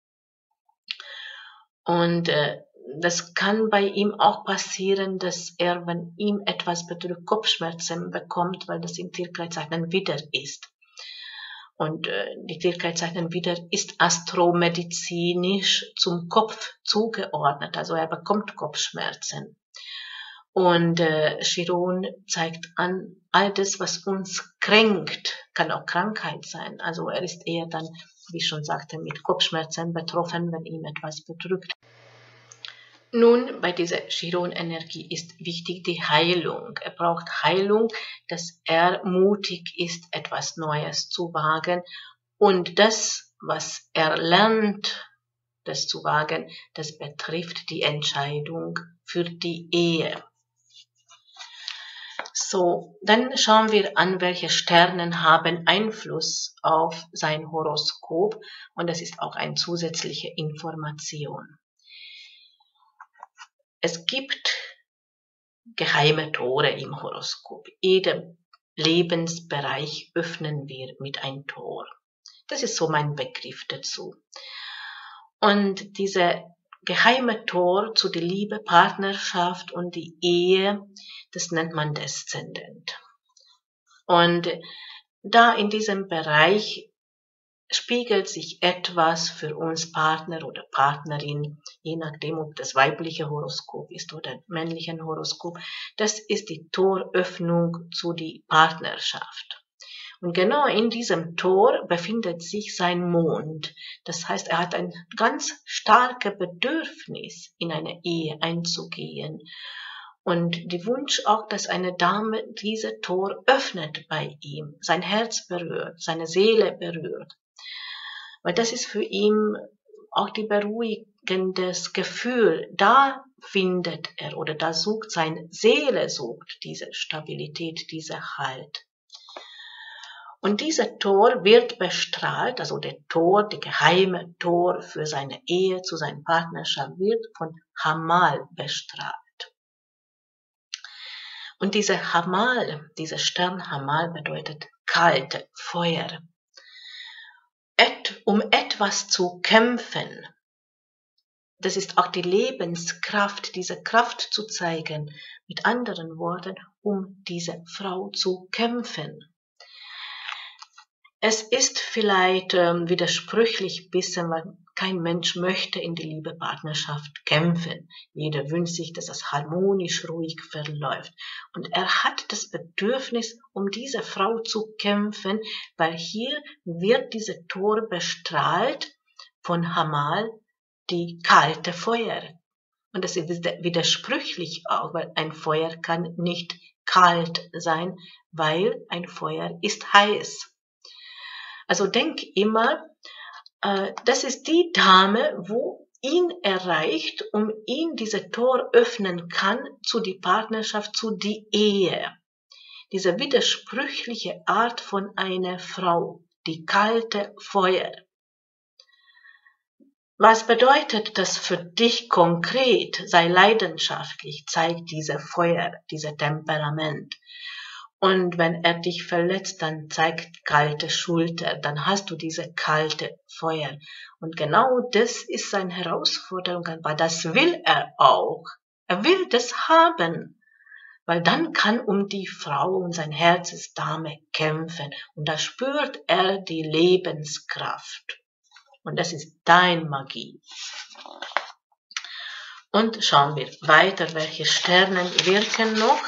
Und das kann bei ihm auch passieren, dass er, wenn ihm etwas bedrückt, Kopfschmerzen bekommt, weil das im Tierkreiszeichen Widder ist. Und die Tierkreiszeichen Widder ist astromedizinisch zum Kopf zugeordnet, also er bekommt Kopfschmerzen. Und Chiron zeigt an, all das, was uns kränkt, kann auch Krankheit sein. Also er ist eher dann, wie ich schon sagte, mit Kopfschmerzen betroffen, wenn ihm etwas bedrückt. Nun, bei dieser Chiron-Energie ist wichtig die Heilung. Er braucht Heilung, dass er mutig ist, etwas Neues zu wagen. Und das, was er lernt, das zu wagen, das betrifft die Entscheidung für die Ehe. So, dann schauen wir an, welche Sterne haben Einfluss auf sein Horoskop, und das ist auch eine zusätzliche Information. Es gibt geheime Tore im Horoskop. Jeden Lebensbereich öffnen wir mit einem Tor. Das ist so mein Begriff dazu. Und diese geheime Tor zu der Liebe, Partnerschaft und die Ehe, das nennt man Deszendent. Und da in diesem Bereich spiegelt sich etwas für uns Partner oder Partnerin, je nachdem, ob das weibliche Horoskop ist oder männliche Horoskop. Das ist die Toröffnung zu die Partnerschaft. Und genau in diesem Tor befindet sich sein Mond. Das heißt, er hat ein ganz starkes Bedürfnis, in eine Ehe einzugehen. Und die Wunsch auch, dass eine Dame diese Tor öffnet bei ihm, sein Herz berührt, seine Seele berührt. Weil das ist für ihn auch die beruhigendes Gefühl. Da findet er oder da sucht seine Seele, sucht diese Stabilität, diese Halt. Und dieser Tor wird bestrahlt, also der Tor, der geheime Tor für seine Ehe, zu seiner Partnerschaft, wird von Hamal bestrahlt. Und dieser Hamal, dieser Stern Hamal bedeutet kalte Feuer. Um etwas zu kämpfen, das ist auch die Lebenskraft, diese Kraft zu zeigen, mit anderen Worten, um diese Frau zu kämpfen. Es ist vielleicht widersprüchlich bisschen, weil kein Mensch möchte in die Liebe-Partnerschaft kämpfen. Jeder wünscht sich, dass es harmonisch, ruhig verläuft. Und er hat das Bedürfnis, um diese Frau zu kämpfen, weil hier wird diese Tor bestrahlt von Hamal, die kalte Feuer. Und das ist widersprüchlich auch, weil ein Feuer kann nicht kalt sein, weil ein Feuer ist heiß. Also denk immer, das ist die Dame, wo ihn erreicht, um ihn diese Tor öffnen kann zu die Partnerschaft, zu die Ehe. Diese widersprüchliche Art von einer Frau, die kalte Feuer. Was bedeutet das für dich konkret? Sei leidenschaftlich, zeig diese Feuer, diese Temperament. Und wenn er dich verletzt, dann zeigt kalte Schulter, dann hast du diese kalte Feuer. Und genau das ist seine Herausforderung, weil das will er auch. Er will das haben, weil dann kann um die Frau und sein Herzensdame kämpfen. Und da spürt er die Lebenskraft. Und das ist dein Magie. Und schauen wir weiter, welche Sterne wirken noch.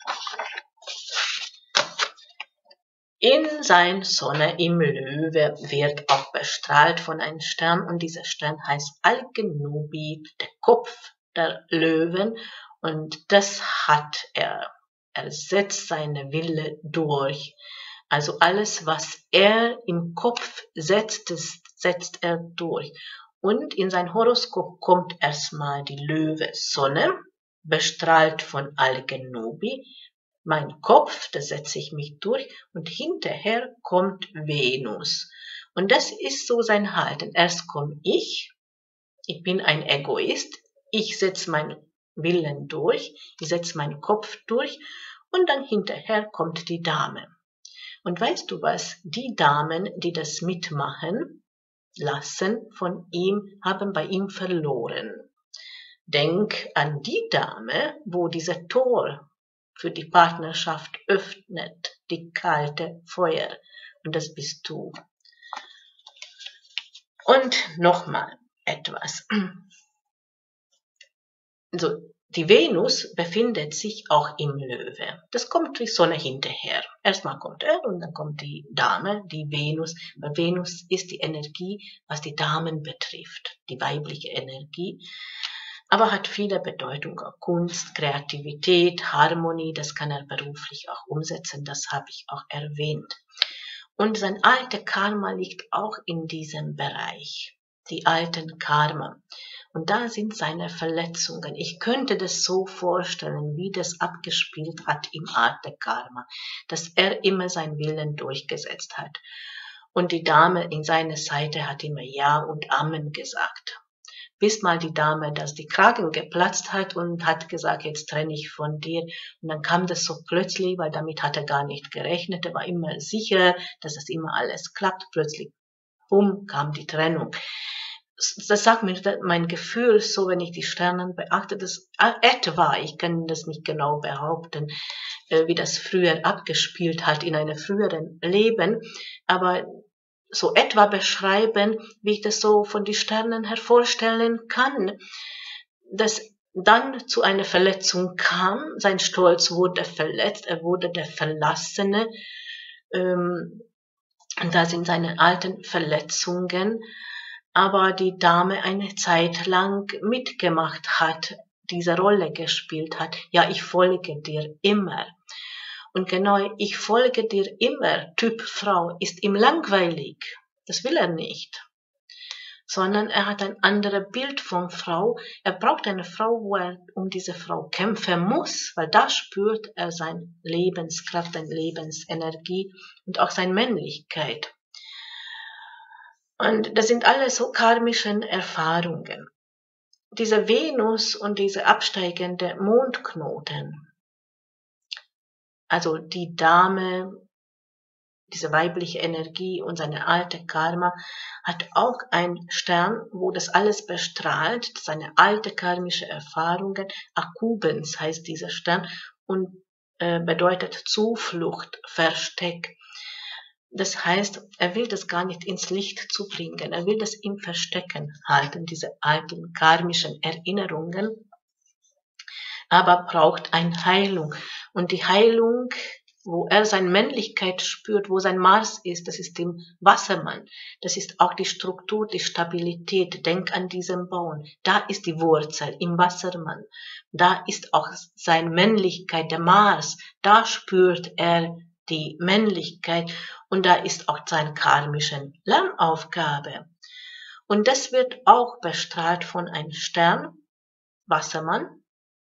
In sein Sonne im Löwe wird auch bestrahlt von einem Stern, und dieser Stern heißt Alkenubi, der Kopf der Löwen, und das hat er. Er setzt seine Wille durch. Also alles, was er im Kopf setzt, das setzt er durch. Und in sein Horoskop kommt erstmal die Löwe-Sonne, bestrahlt von Alkenubi. Mein Kopf, da setze ich mich durch, und hinterher kommt Venus. Und das ist so sein Halten. Erst komme ich bin ein Egoist, ich setze meinen Willen durch, ich setze meinen Kopf durch, und dann hinterher kommt die Dame. Und weißt du was? Die Damen, die das mitmachen lassen von ihm, haben bei ihm verloren. Denk an die Dame, wo dieser Tor für die Partnerschaft öffnet, die kalte Feuer. Und das bist du. Und nochmal etwas. Also, die Venus befindet sich auch im Löwe. Das kommt die Sonne hinterher. Erstmal kommt er und dann kommt die Dame, die Venus. Weil Venus ist die Energie, was die Damen betrifft, die weibliche Energie. Aber hat viele Bedeutungen, Kunst, Kreativität, Harmonie, das kann er beruflich auch umsetzen, das habe ich auch erwähnt. Und sein alter Karma liegt auch in diesem Bereich. die alten Karma. Und da sind seine Verletzungen. Ich könnte das so vorstellen, wie das abgespielt hat im Arte Karma, dass er immer seinen Willen durchgesetzt hat. Und die Dame in seiner Seite hat immer Ja und Amen gesagt. Bis mal die Dame, dass die Kragen geplatzt hat und hat gesagt, jetzt trenne ich von dir. Und dann kam das so plötzlich, weil damit hat er gar nicht gerechnet. Er war immer sicher, dass das immer alles klappt. Plötzlich, bumm, kam die Trennung. Das sagt mir mein Gefühl so, wenn ich die Sterne beachte, dass etwa, ich kann das nicht genau behaupten, wie das früher abgespielt hat in einem früheren Leben, aber so etwa beschreiben, wie ich das so von den Sternen her vorstellen kann, dass dann zu einer Verletzung kam, sein Stolz wurde verletzt, er wurde der Verlassene, und da sind seine alten Verletzungen, aber die Dame eine Zeit lang mitgemacht hat, diese Rolle gespielt hat. Ja, ich folge dir immer. Und genau, ich folge dir immer, Typ Frau, ist ihm langweilig. Das will er nicht. Sondern er hat ein anderes Bild von Frau. Er braucht eine Frau, wo er um diese Frau kämpfen muss, weil da spürt er seine Lebenskraft, seine Lebensenergie und auch seine Männlichkeit. Und das sind alles so karmischen Erfahrungen. Diese Venus und diese absteigende Mondknoten, also die Dame, diese weibliche Energie und seine alte Karma, hat auch einen Stern, wo das alles bestrahlt, seine alte karmische Erfahrungen. Akubens heißt dieser Stern und bedeutet Zuflucht, Versteck. Das heißt, er will das gar nicht ins Licht zu bringen, er will das im Verstecken halten, diese alten karmischen Erinnerungen, aber braucht eine Heilung. Und die Heilung, wo er seine Männlichkeit spürt, wo sein Mars ist, das ist im Wassermann. Das ist auch die Struktur, die Stabilität. Denk an diesen Baum. Da ist die Wurzel im Wassermann. Da ist auch seine Männlichkeit, der Mars. Da spürt er die Männlichkeit und da ist auch seine karmische Lernaufgabe. Und das wird auch bestrahlt von einem Stern, Wassermann.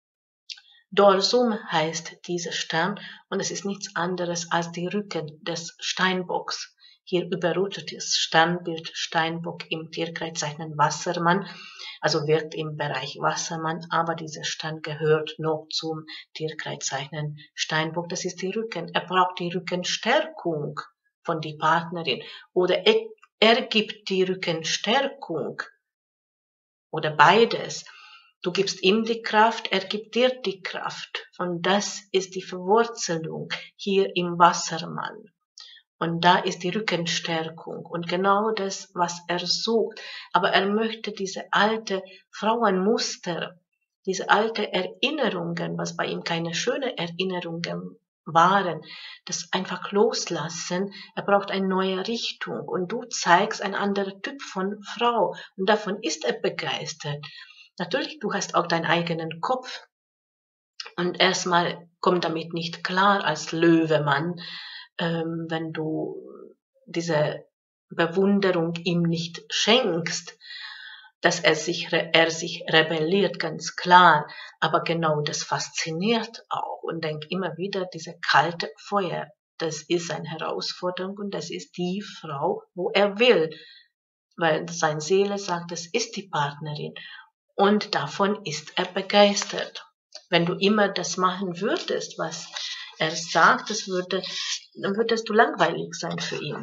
Dorsum heißt dieser Stern und es ist nichts anderes als die Rücken des Steinbocks. Hier überrutscht das Sternbild Steinbock im Tierkreiszeichen Wassermann, also wirkt im Bereich Wassermann, aber dieser Stern gehört noch zum Tierkreiszeichen Steinbock. Das ist die Rücken. Er braucht die Rückenstärkung von die Partnerin oder er gibt die Rückenstärkung oder beides. Du gibst ihm die Kraft, er gibt dir die Kraft. Und das ist die Verwurzelung hier im Wassermann. Und da ist die Rückenstärkung und genau das, was er sucht. Aber er möchte diese alte Frauenmuster, diese alte Erinnerungen, was bei ihm keine schönen Erinnerungen waren, das einfach loslassen. Er braucht eine neue Richtung und du zeigst ein anderer Typ von Frau und davon ist er begeistert. Natürlich, du hast auch deinen eigenen Kopf und erstmal komm damit nicht klar als Löwemann, wenn du diese Bewunderung ihm nicht schenkst, dass er sich rebelliert, ganz klar, aber genau das fasziniert auch und denk immer wieder, diese kalte Feuer, das ist eine Herausforderung und das ist die Frau, wo er will, weil seine Seele sagt, das ist die Partnerin und davon ist er begeistert. Wenn du immer das machen würdest, was er sagt, dann würdest du langweilig sein für ihn.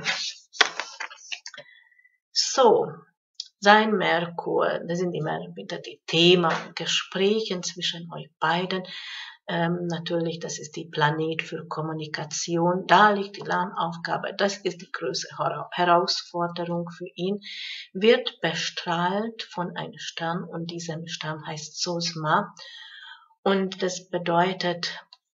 So, sein Merkur, das sind immer wieder die Themen, Gespräche zwischen euch beiden. Natürlich, das ist die Planet für Kommunikation. Da liegt die Lernaufgabe. Das ist die größte Herausforderung für ihn. Wird bestrahlt von einem Stern und diesem Stern heißt Sosma. Und das bedeutet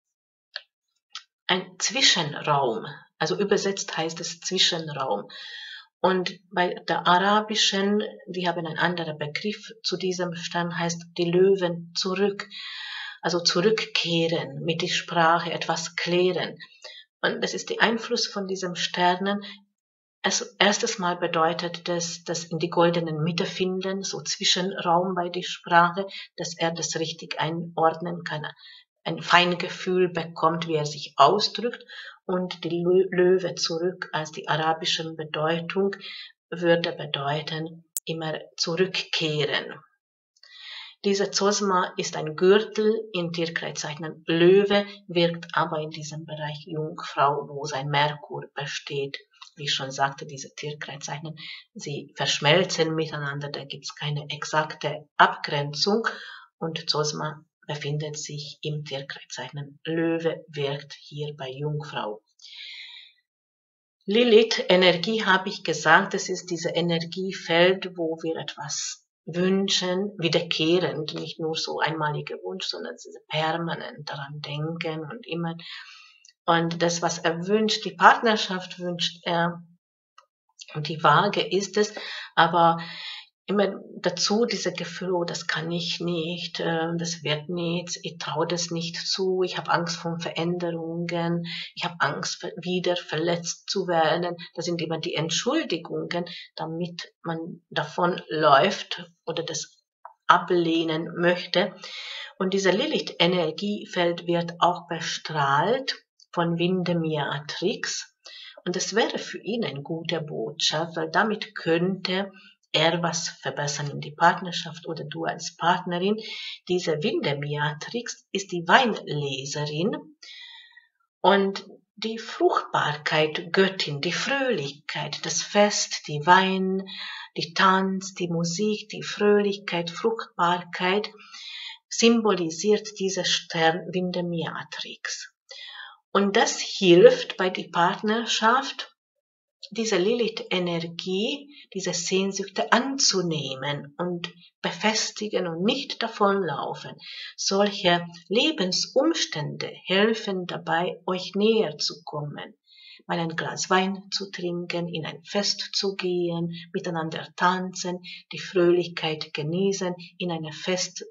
ein Zwischenraum. Also übersetzt heißt es Zwischenraum. Und bei der arabischen, die haben einen anderen Begriff zu diesem Stern, heißt die Löwen zurück. Also zurückkehren, mit der Sprache etwas klären. Und das ist der Einfluss von diesem Sternen. Also erstes Mal bedeutet das in die goldenen Mitte finden, so Zwischenraum bei der Sprache, dass er das richtig einordnen kann, ein Feingefühl bekommt, wie er sich ausdrückt, und die Löwe zurück als die arabische Bedeutung würde bedeuten, immer zurückkehren. Diese Zosma ist ein Gürtel in Tierkreiszeichen Löwe, wirkt aber in diesem Bereich Jungfrau, wo sein Merkur besteht. Wie ich schon sagte, diese Tierkreiszeichen, sie verschmelzen miteinander, da gibt es keine exakte Abgrenzung, und Zosma befindet sich im Tierkreiszeichen Löwe, wirkt hier bei Jungfrau. Lilith, Energie habe ich gesagt, es ist dieses Energiefeld, wo wir etwas wünschen, wiederkehrend, nicht nur so einmalige Wunsch, sondern permanent daran denken und immer. Und das, was er wünscht, die Partnerschaft wünscht er, und die Waage ist es, aber immer dazu diese Gefühl, oh, das kann ich nicht, das wird nichts, ich traue das nicht zu, ich habe Angst vor Veränderungen, ich habe Angst, wieder verletzt zu werden. Das sind immer die Entschuldigungen, damit man davon läuft oder das ablehnen möchte. Und dieser Lilith-Energiefeld wird auch bestrahlt von Vindemiatrix. Und das wäre für ihn eine gute Botschaft, weil damit könnte er was verbessern in die Partnerschaft oder du als Partnerin. Diese Vindemiatrix ist die Weinleserin und die Fruchtbarkeit Göttin, die Fröhlichkeit, das Fest, die Wein, die Tanz, die Musik, die Fröhlichkeit, Fruchtbarkeit symbolisiert dieser Stern Vindemiatrix. Und das hilft bei der Partnerschaft, diese Lilith-Energie, diese Sehnsüchte anzunehmen und befestigen und nicht davonlaufen. Solche Lebensumstände helfen dabei, euch näher zu kommen. Mal ein Glas Wein zu trinken, in ein Fest zu gehen, miteinander tanzen, die Fröhlichkeit genießen, in einem Fest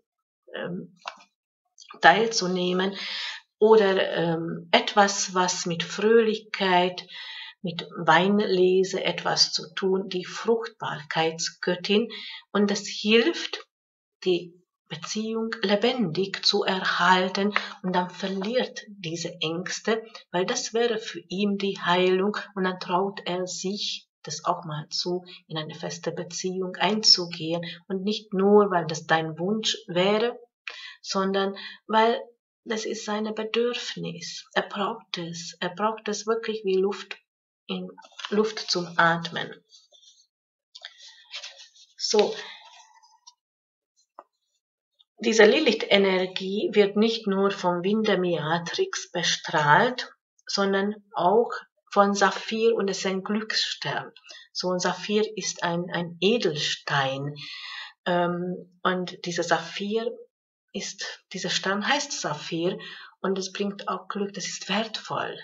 teilzunehmen oder etwas, was mit Fröhlichkeit, mit Weinlese etwas zu tun, die Fruchtbarkeitsgöttin, und das hilft, die Beziehung lebendig zu erhalten, und dann verliert diese Ängste, weil das wäre für ihn die Heilung, und dann traut er sich, das auch mal zu, in eine feste Beziehung einzugehen, und nicht nur, weil das dein Wunsch wäre, sondern weil das ist sein Bedürfnis. Er braucht es wirklich wie Luft zum Atmen. So, diese Lilith-Energie wird nicht nur vom Vindemiatrix bestrahlt, sondern auch von Saphir, und es ist ein Glücksstern. So ein Saphir ist ein Edelstein. Und dieser Stern heißt Saphir, und es bringt auch Glück, das ist wertvoll.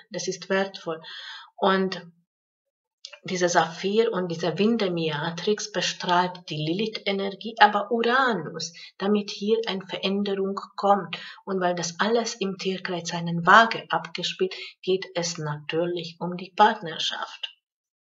Und dieser Saphir und dieser Vindemiatrix bestrahlt die Lilith-Energie, aber Uranus, damit hier eine Veränderung kommt. Und weil das alles im Tierkreis seinen Waage abgespielt, geht es natürlich um die Partnerschaft.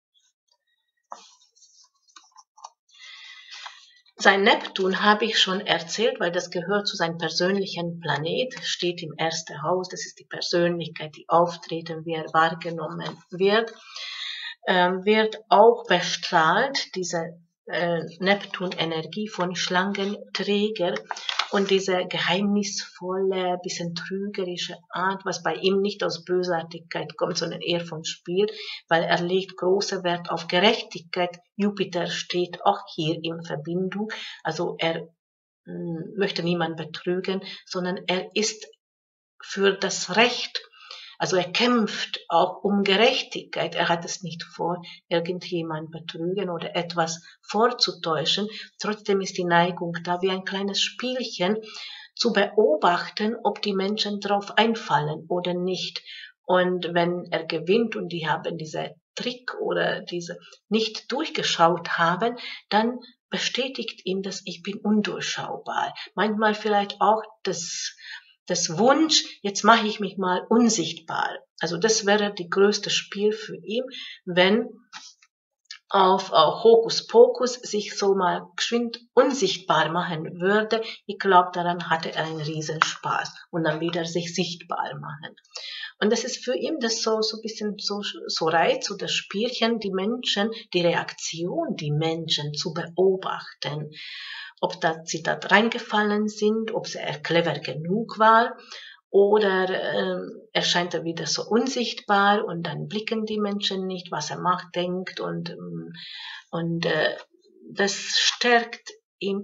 Sein Neptun habe ich schon erzählt, weil das gehört zu seinem persönlichen Planet, steht im ersten Haus, das ist die Persönlichkeit, die auftreten, wie er wahrgenommen wird. Wird auch bestrahlt, diese Neptun-Energie von Schlangenträger, und diese geheimnisvolle, bisschen trügerische Art, was bei ihm nicht aus Bösartigkeit kommt, sondern eher vom Spiel, weil er legt großen Wert auf Gerechtigkeit. Jupiter steht auch hier in Verbindung, also er möchte niemand betrügen, sondern er ist für das Recht. Also er kämpft auch um Gerechtigkeit. Er hat es nicht vor, irgendjemand betrügen oder etwas vorzutäuschen. Trotzdem ist die Neigung da, wie ein kleines Spielchen zu beobachten, ob die Menschen drauf einfallen oder nicht. Und wenn er gewinnt und die haben diese Trick oder diese nicht durchgeschaut haben, dann bestätigt ihm, dass ich bin undurchschaubar. Manchmal vielleicht auch das Wunsch, jetzt mache ich mich mal unsichtbar. Also das wäre die größte Spiel für ihn, wenn auf Hokuspokus sich so mal geschwind unsichtbar machen würde, ich glaube, daran hatte er einen Riesenspaß und dann wieder sich sichtbar machen. Und das ist für ihn das so ein bisschen so Reiz oder Spielchen, die Menschen, die Reaktion, die Menschen zu beobachten. Ob da sie da reingefallen sind, ob sie clever genug war oder erscheint er wieder so unsichtbar und dann blicken die Menschen nicht, was er macht, denkt und das stärkt ihn,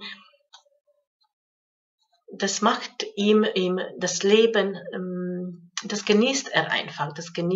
das macht ihm das Leben, das genießt er einfach.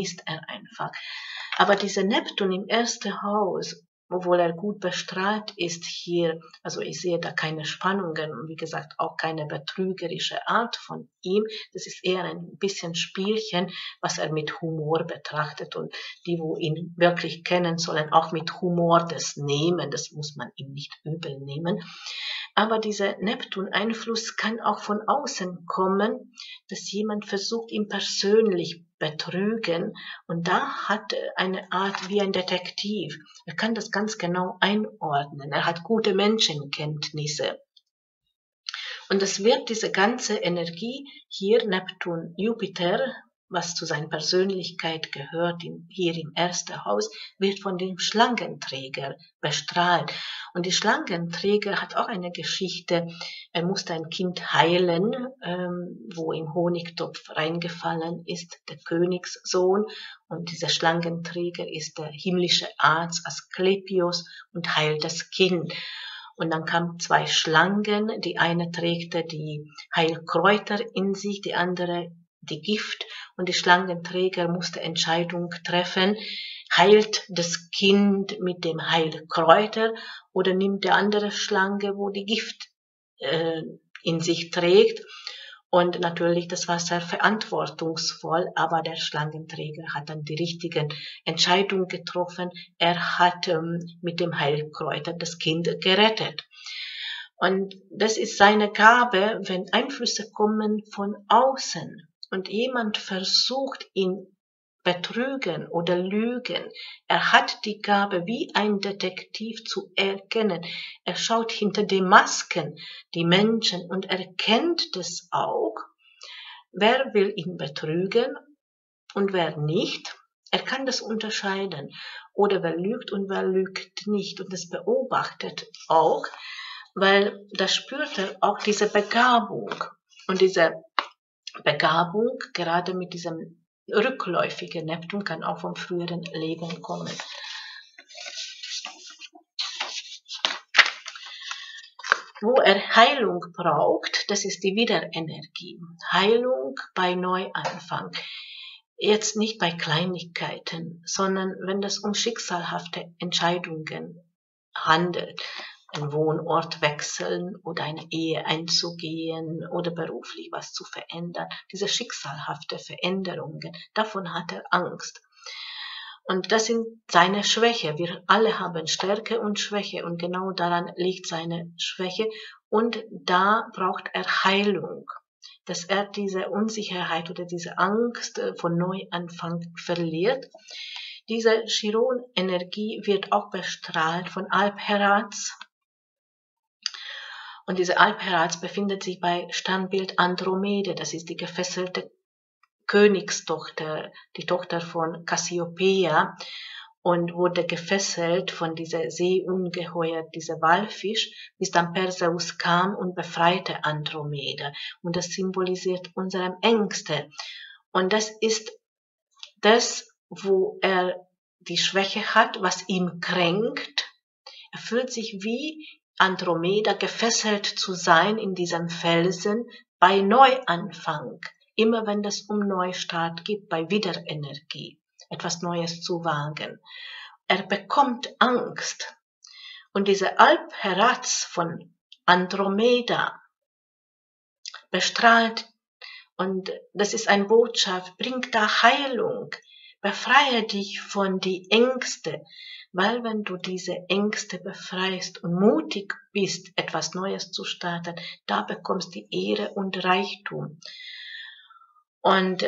Aber dieser Neptun im ersten Haus, obwohl er gut bestrahlt ist hier, also ich sehe da keine Spannungen und wie gesagt auch keine betrügerische Art von ihm. Das ist eher ein bisschen Spielchen, was er mit Humor betrachtet und die, wo ihn wirklich kennen, sollen auch mit Humor das nehmen. Das muss man ihm nicht übel nehmen. Aber dieser Neptun-Einfluss kann auch von außen kommen, dass jemand versucht, ihn persönlich betrügen und da hat eine Art wie ein Detektiv. Er kann das ganz genau einordnen. Er hat gute Menschenkenntnisse. Und es wird diese ganze Energie hier, Neptun, Jupiter, was zu seiner Persönlichkeit gehört, hier im ersten Haus, wird von dem Schlangenträger bestrahlt. Und die Schlangenträger hat auch eine Geschichte. Er musste ein Kind heilen, wo im Honigtopf reingefallen ist, der Königssohn. Und dieser Schlangenträger ist der himmlische Arzt Asklepios und heilt das Kind. Und dann kamen zwei Schlangen, die eine trägte die Heilkräuter in sich, die andere die Gift. Und die Schlangenträger musste Entscheidung treffen, heilt das Kind mit dem Heilkräuter oder nimmt der andere Schlange, wo die Gift in sich trägt. Und natürlich, das war sehr verantwortungsvoll, aber der Schlangenträger hat dann die richtigen Entscheidungen getroffen. Er hat mit dem Heilkräuter das Kind gerettet. Und das ist seine Gabe, wenn Einflüsse kommen von außen und jemand versucht, ihn betrügen oder lügen. Er hat die Gabe, wie ein Detektiv zu erkennen. Er schaut hinter die Masken, die Menschen und erkennt das auch. Wer will ihn betrügen und wer nicht? Er kann das unterscheiden. Oder wer lügt und wer lügt nicht. Und das beobachtet auch, weil da spürt er auch diese Begabung. Und diese Begabung, gerade mit diesem rückläufigen Neptun, kann auch vom früheren Leben kommen. Wo er Heilung braucht, das ist die Wiederenergie. Heilung bei Neuanfang. Jetzt nicht bei Kleinigkeiten, sondern wenn es um schicksalhafte Entscheidungen handelt. Einen Wohnort wechseln oder eine Ehe einzugehen oder beruflich was zu verändern. Diese schicksalhafte Veränderungen, davon hat er Angst. Und das sind seine Schwäche. Wir alle haben Stärke und Schwäche und genau daran liegt seine Schwäche und da braucht er Heilung, dass er diese Unsicherheit oder diese Angst von Neuanfang verliert. Diese Chiron-Energie wird auch bestrahlt von Alpheratz. Und diese Alpheratz befindet sich bei Sternbild Andromede, das ist die gefesselte Königstochter, die Tochter von Cassiopeia und wurde gefesselt von dieser Seeungeheuer, dieser Walfisch, bis dann Perseus kam und befreite Andromeda. Und das symbolisiert unsere Ängste. Und das ist das, wo er die Schwäche hat, was ihn kränkt. Er fühlt sich wie Andromeda gefesselt zu sein in diesem Felsen bei Neuanfang. Immer wenn es um Neustart geht, bei Wiederenergie, etwas Neues zu wagen. Er bekommt Angst. Und diese Alpheratz von Andromeda bestrahlt, und das ist eine Botschaft, bringt da Heilung, befreie dich von die Ängste, weil wenn du diese Ängste befreist und mutig bist, etwas Neues zu starten, da bekommst du Ehre und Reichtum. Und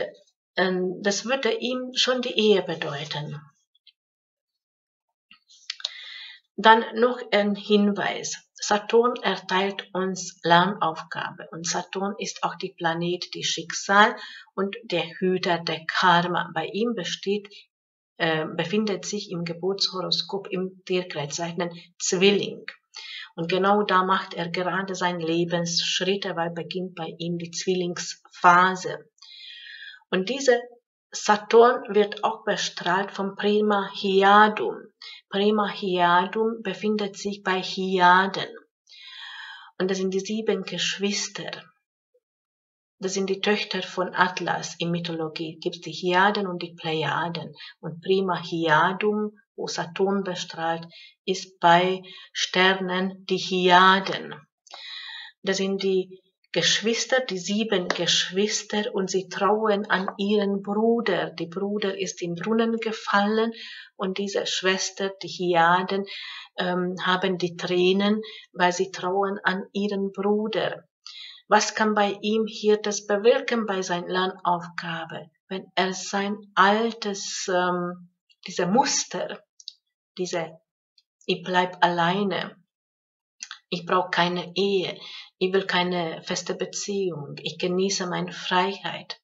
das würde ihm schon die Ehe bedeuten. Dann noch ein Hinweis. Saturn erteilt uns Lernaufgabe und Saturn ist auch die Planet, die Schicksal und der Hüter der Karma. Bei ihm befindet sich im Geburtshoroskop im Tierkreiszeichen Zwilling. Und genau da macht er gerade seine Lebensschritte, weil beginnt bei ihm die Zwillingsphase. Und diese Saturn wird auch bestrahlt vom Prima Hyadum. Prima Hyadum befindet sich bei Hyaden. Und das sind die 7 Geschwister. Das sind die Töchter von Atlas. In Mythologie gibt es die Hyaden und die Plejaden. Und Prima Hyadum, wo Saturn bestrahlt, ist bei Sternen die Hyaden. Das sind die Geschwister, die 7 Geschwister, und sie trauen an ihren Bruder. Die Bruder ist im Brunnen gefallen und diese Schwester, die Hyaden, haben die Tränen, weil sie trauen an ihren Bruder. Was kann bei ihm hier das bewirken bei seiner Lernaufgabe? Wenn er sein altes, diese Muster, ich bleib alleine, ich brauche keine Ehe, ich will keine feste Beziehung, ich genieße meine Freiheit.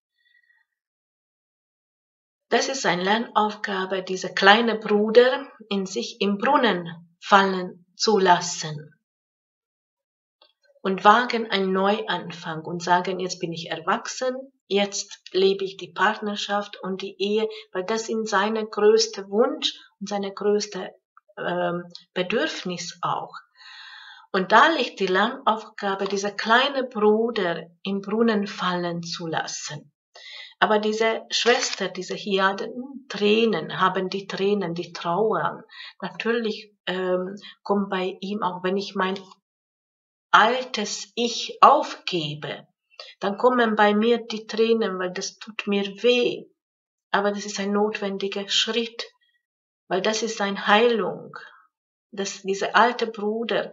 Das ist seine Lernaufgabe, dieser kleine Bruder in sich im Brunnen fallen zu lassen und wagen einen Neuanfang und sagen, jetzt bin ich erwachsen, jetzt lebe ich die Partnerschaft und die Ehe, weil das ist seine größte Wunsch und seine größte Bedürfnis auch. Und da liegt die Lernaufgabe, dieser kleine Bruder im Brunnen fallen zu lassen. Aber diese Schwester, diese Hyaden, Tränen, haben die Tränen, die Trauer. Natürlich kommt bei ihm, auch wenn ich mein altes Ich aufgebe, dann kommen bei mir die Tränen, weil das tut mir weh. Aber das ist ein notwendiger Schritt, weil das ist eine Heilung. Dieser alte Bruder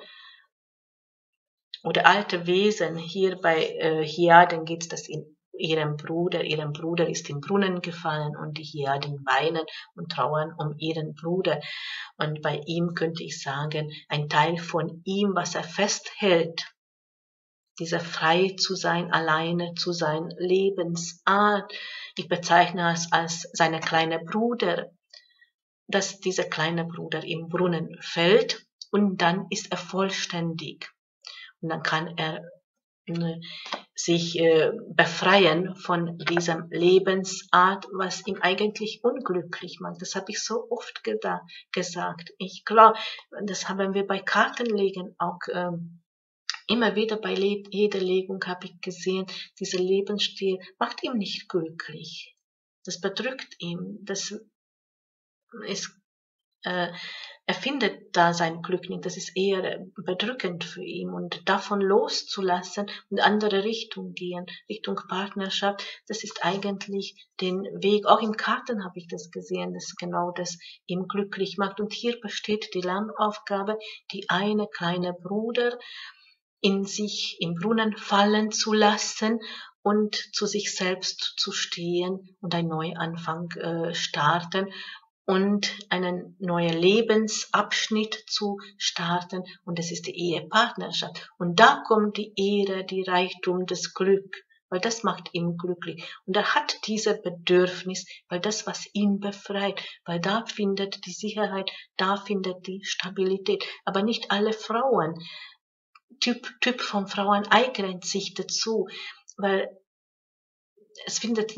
oder alte Wesen, hier bei Hyaden geht es das in ihrem Bruder ist im Brunnen gefallen und die Hyaden weinen und trauern um ihren Bruder. Und bei ihm könnte ich sagen, ein Teil von ihm, was er festhält, dieser frei zu sein, alleine zu sein, Lebensart, ich bezeichne es als seine kleine Bruder, dass dieser kleine Bruder im Brunnen fällt und dann ist er vollständig. Und dann kann er sich befreien von diesem Lebensart, was ihn eigentlich unglücklich macht. Das habe ich so oft gesagt. Ich glaube, das haben wir bei Kartenlegen auch immer wieder bei jeder Legung habe ich gesehen, dieser Lebensstil macht ihn nicht glücklich. Das bedrückt ihn. Das ist er findet da sein Glück nicht, das ist eher bedrückend für ihn und davon loszulassen und andere Richtung gehen, Richtung Partnerschaft, das ist eigentlich den Weg, auch im Karten habe ich das gesehen, dass genau das ihm glücklich macht und hier besteht die Lernaufgabe, die eine kleine Bruder in sich im Brunnen fallen zu lassen und zu sich selbst zu stehen und einen Neuanfang starten und einen neuen Lebensabschnitt zu starten und das ist die Ehepartnerschaft. Und da kommt die Ehre, die Reichtum, das Glück, weil das macht ihn glücklich. Und er hat dieses Bedürfnis, weil das, was ihn befreit, weil da findet die Sicherheit, da findet die Stabilität. Aber nicht alle Frauen, Typ von Frauen eignet sich dazu, weil es findet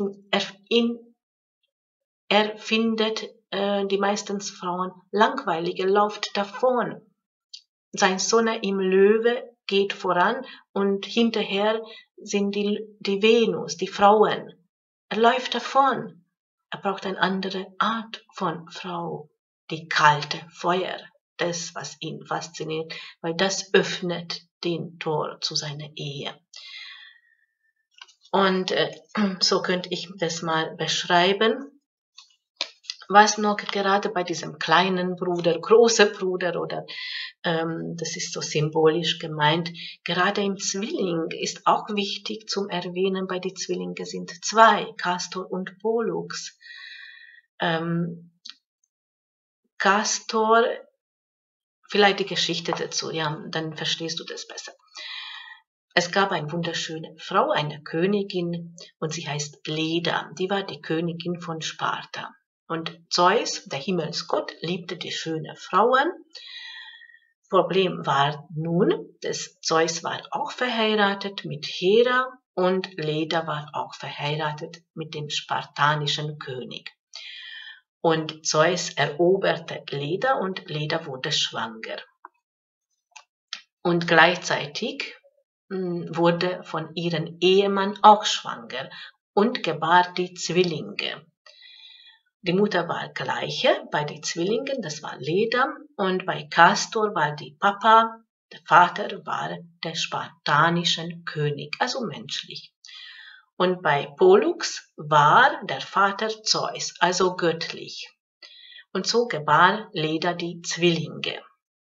er findet die meisten Frauen langweilig, er läuft davon. Sein Sonne im Löwe geht voran und hinterher sind die Venus, die Frauen. Er läuft davon. Er braucht eine andere Art von Frau, die kalte Feuer, das, was ihn fasziniert, weil das öffnet den Tor zu seiner Ehe. Und so könnte ich das mal beschreiben. Was noch gerade bei diesem kleinen Bruder, großer Bruder oder das ist so symbolisch gemeint, gerade im Zwilling ist auch wichtig zum Erwähnen, bei den Zwillingen sind 2, Castor und Pollux. Castor vielleicht die Geschichte dazu, ja, dann verstehst du das besser. Es gab eine wunderschöne Frau, eine Königin, und sie heißt Leda. Die war die Königin von Sparta. Und Zeus, der Himmelsgott, liebte die schönen Frauen. Problem war nun, dass Zeus war auch verheiratet mit Hera und Leda war auch verheiratet mit dem spartanischen König. Und Zeus eroberte Leda und Leda wurde schwanger. Und gleichzeitig wurde von ihrem Ehemann auch schwanger und gebar die Zwillinge. Die Mutter war gleiche bei den Zwillingen, das war Leda, und bei Kastor war die Papa, der Vater war der spartanische König, also menschlich. Und bei Pollux war der Vater Zeus, also göttlich. Und so gebar Leda die Zwillinge.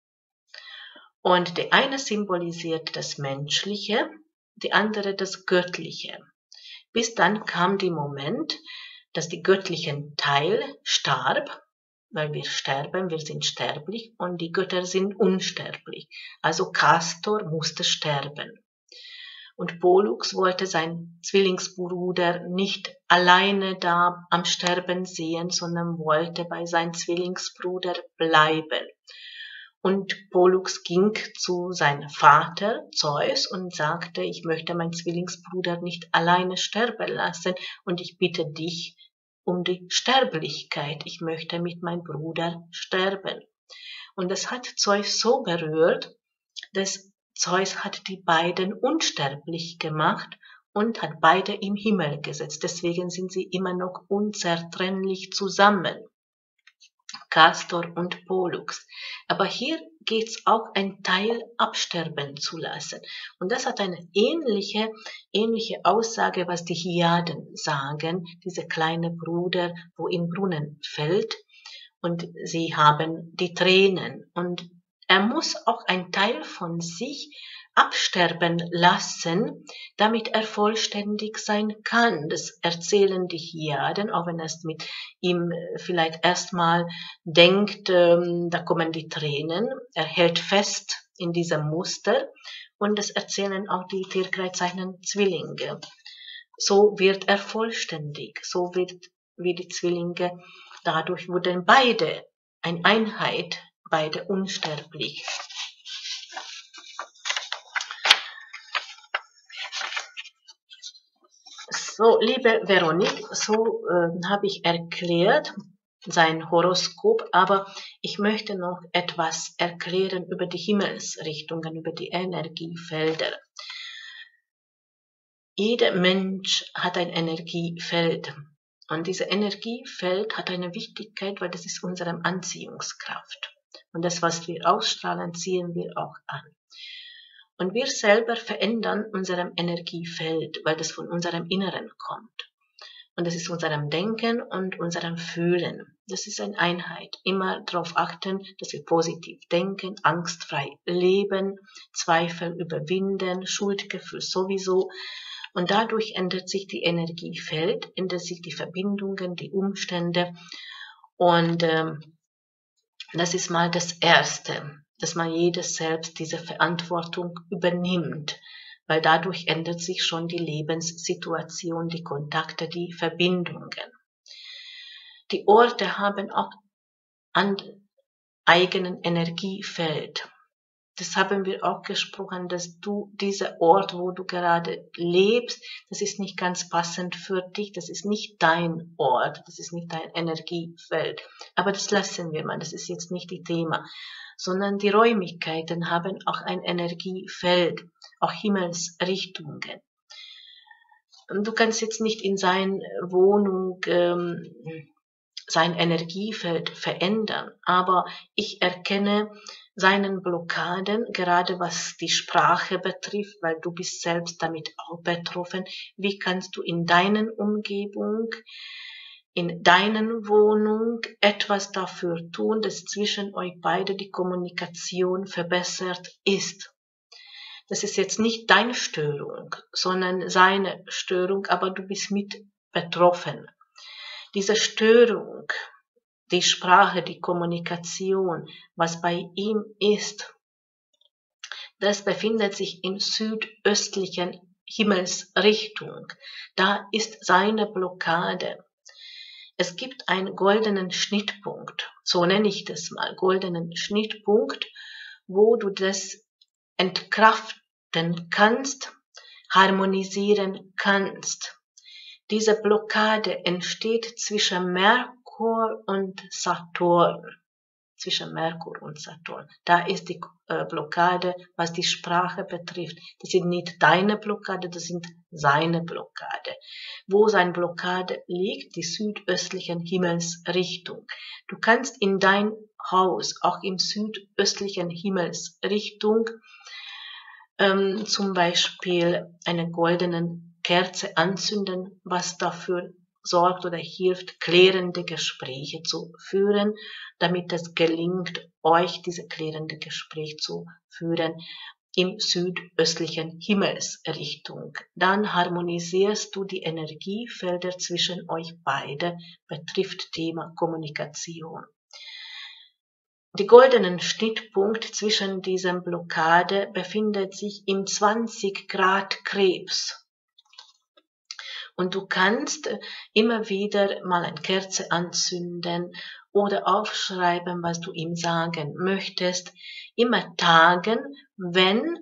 Und der eine symbolisiert das Menschliche, die andere das Göttliche. Bis dann kam der Moment, dass die göttlichen Teil starb, weil wir sterben, wir sind sterblich und die Götter sind unsterblich. Also Kastor musste sterben. Und Pollux wollte seinen Zwillingsbruder nicht alleine da am Sterben sehen, sondern wollte bei seinem Zwillingsbruder bleiben. Und Pollux ging zu seinem Vater Zeus und sagte, ich möchte meinen Zwillingsbruder nicht alleine sterben lassen und ich bitte dich um die Sterblichkeit. Ich möchte mit meinem Bruder sterben. Und das hat Zeus so berührt, dass Zeus hat die beiden unsterblich gemacht und hat beide im Himmel gesetzt. Deswegen sind sie immer noch unzertrennlich zusammen. Kastor und Pollux. Aber hier geht's auch ein Teil absterben zu lassen. Und das hat eine ähnliche Aussage, was die Hyaden sagen, dieser kleine Bruder, wo im Brunnen fällt und sie haben die Tränen. Und er muss auch ein Teil von sich absterben lassen, damit er vollständig sein kann. Das erzählen die Hyaden, auch wenn er es mit ihm vielleicht erstmal denkt, da kommen die Tränen. Er hält fest in diesem Muster und das erzählen auch die tierkreiszeichnen Zwillinge. So wird er vollständig, so wird wie die Zwillinge, dadurch wurden beide eine Einheit, beide unsterblich. So, liebe Veronique, so habe ich erklärt sein Horoskop, aber ich möchte noch etwas erklären über die Himmelsrichtungen, über die Energiefelder. Jeder Mensch hat ein Energiefeld und dieses Energiefeld hat eine Wichtigkeit, weil das ist unsere Anziehungskraft. Und das, was wir ausstrahlen, ziehen wir auch an. Und wir selber verändern unserem Energiefeld, weil das von unserem Inneren kommt. Und das ist unserem Denken und unserem Fühlen. Das ist eine Einheit. Immer darauf achten, dass wir positiv denken, angstfrei leben, Zweifel überwinden, Schuldgefühl sowieso. Und dadurch ändert sich die Energiefeld, ändert sich die Verbindungen, die Umstände. Und das ist mal das Erste, dass man jedes selbst diese Verantwortung übernimmt, weil dadurch ändert sich schon die Lebenssituation, die Kontakte, die Verbindungen. Die Orte haben auch ein eigenes Energiefeld. Das haben wir auch gesprochen, dass du dieser Ort, wo du gerade lebst, das ist nicht ganz passend für dich, das ist nicht dein Ort, das ist nicht dein Energiefeld. Aber das lassen wir mal, das ist jetzt nicht das Thema, sondern die Räumlichkeiten haben auch ein Energiefeld, auch Himmelsrichtungen. Du kannst jetzt nicht in seine Wohnung sein Energiefeld verändern, aber ich erkenne seinen Blockaden, gerade was die Sprache betrifft, weil du bist selbst damit auch betroffen. Wie kannst du in deiner Umgebung, in deiner Wohnung etwas dafür tun, dass zwischen euch beide die Kommunikation verbessert ist? Das ist jetzt nicht deine Störung, sondern seine Störung, aber du bist mit betroffen. Diese Störung, die Sprache, die Kommunikation, was bei ihm ist, das befindet sich in südöstlichen Himmelsrichtung. Da ist seine Blockade. Es gibt einen goldenen Schnittpunkt, so nenne ich das mal, goldenen Schnittpunkt, wo du das entkraften kannst, harmonisieren kannst. Diese Blockade entsteht zwischen Merkur und Saturn. Da ist die Blockade, was die Sprache betrifft. Das sind nicht deine Blockade, das sind seine Blockade. Wo seine Blockade liegt, die südöstlichen Himmelsrichtung. Du kannst in dein Haus, auch im südöstlichen Himmelsrichtung, zum Beispiel eine goldene Kerze anzünden, was dafür sorgt oder hilft, klärende Gespräche zu führen, damit es gelingt, euch diese klärende Gespräche zu führen im südöstlichen Himmelsrichtung. Dann harmonisierst du die Energiefelder zwischen euch beide, betrifft Thema Kommunikation. Der goldene Schnittpunkt zwischen diesen Blockade befindet sich im 20 Grad Krebs. Und du kannst immer wieder mal eine Kerze anzünden oder aufschreiben, was du ihm sagen möchtest. Immer Tagen, wenn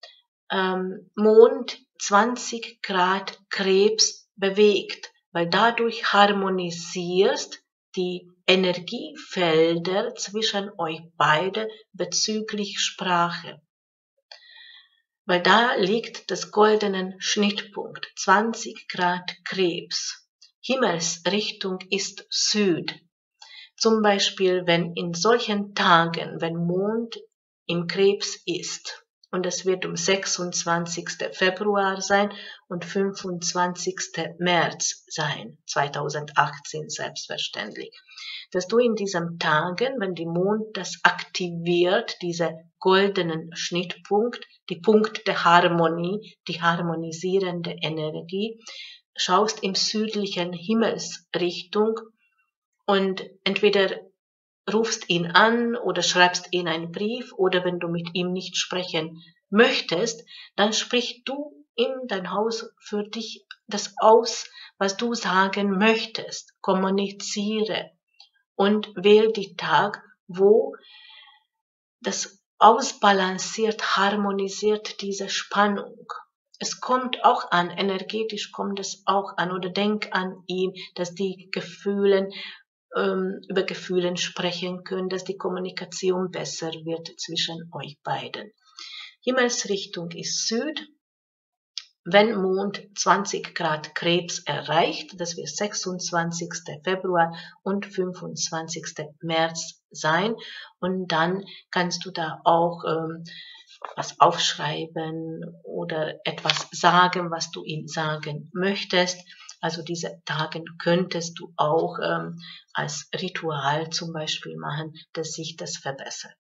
Mond 20 Grad Krebs bewegt, weil dadurch harmonisierst die Energiefelder zwischen euch beide bezüglich Sprache. Weil da liegt das goldene Schnittpunkt, 20 Grad Krebs. Himmelsrichtung ist Süd. Zum Beispiel, wenn in solchen Tagen, wenn Mond im Krebs ist, und es wird um 26. Februar sein und 25. März sein, 2018 selbstverständlich, dass du in diesen Tagen, wenn die Mond das aktiviert, diese goldenen Schnittpunkt, die Punkt der Harmonie, die harmonisierende Energie, schaust im südlichen Himmelsrichtung und entweder rufst ihn an oder schreibst ihn einen Brief oder wenn du mit ihm nicht sprechen möchtest, dann sprich du in dein Haus für dich das aus, was du sagen möchtest. Kommuniziere und wähl die Tag, wo das ausbalanciert, harmonisiert diese Spannung. Es kommt auch an, energetisch kommt es auch an oder denk an ihn, dass die Gefühle über Gefühle sprechen können, dass die Kommunikation besser wird zwischen euch beiden. Himmelsrichtung ist Süd. Wenn Mond 20 Grad Krebs erreicht, das wird 26. Februar und 25. März sein. Und dann kannst du da auch was aufschreiben oder etwas sagen, was du ihm sagen möchtest. Also diese Tage könntest du auch als Ritual zum Beispiel machen, dass sich das verbessert.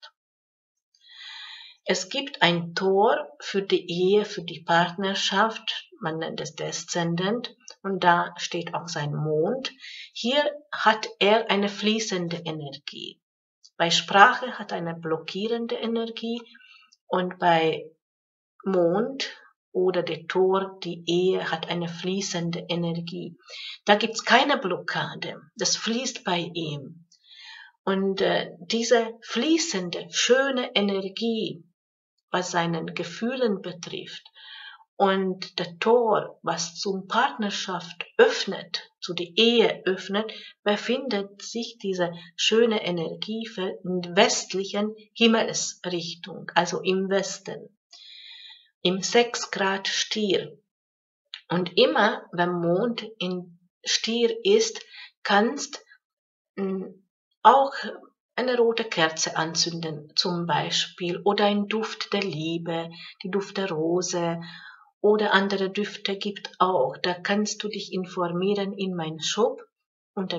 Es gibt ein Tor für die Ehe, für die Partnerschaft, man nennt es Deszendent, und da steht auch sein Mond. Hier hat er eine fließende Energie. Bei Sprache hat er eine blockierende Energie und bei Mond oder der Tor, die Ehe, hat eine fließende Energie. Da gibt's keine Blockade. Das fließt bei ihm. Und diese fließende, schöne Energie, was seinen Gefühlen betrifft, und der Tor, was zum Partnerschaft öffnet, zu der Ehe öffnet, befindet sich diese schöne Energie in westlichen Himmelsrichtung, also im Westen. Im 6 Grad Stier. Und immer, wenn Mond in Stier ist, kannst auch eine rote Kerze anzünden, zum Beispiel, oder ein Duft der Liebe, die Duft der Rose oder andere Düfte gibt auch. Da kannst du dich informieren in meinem Shop. unter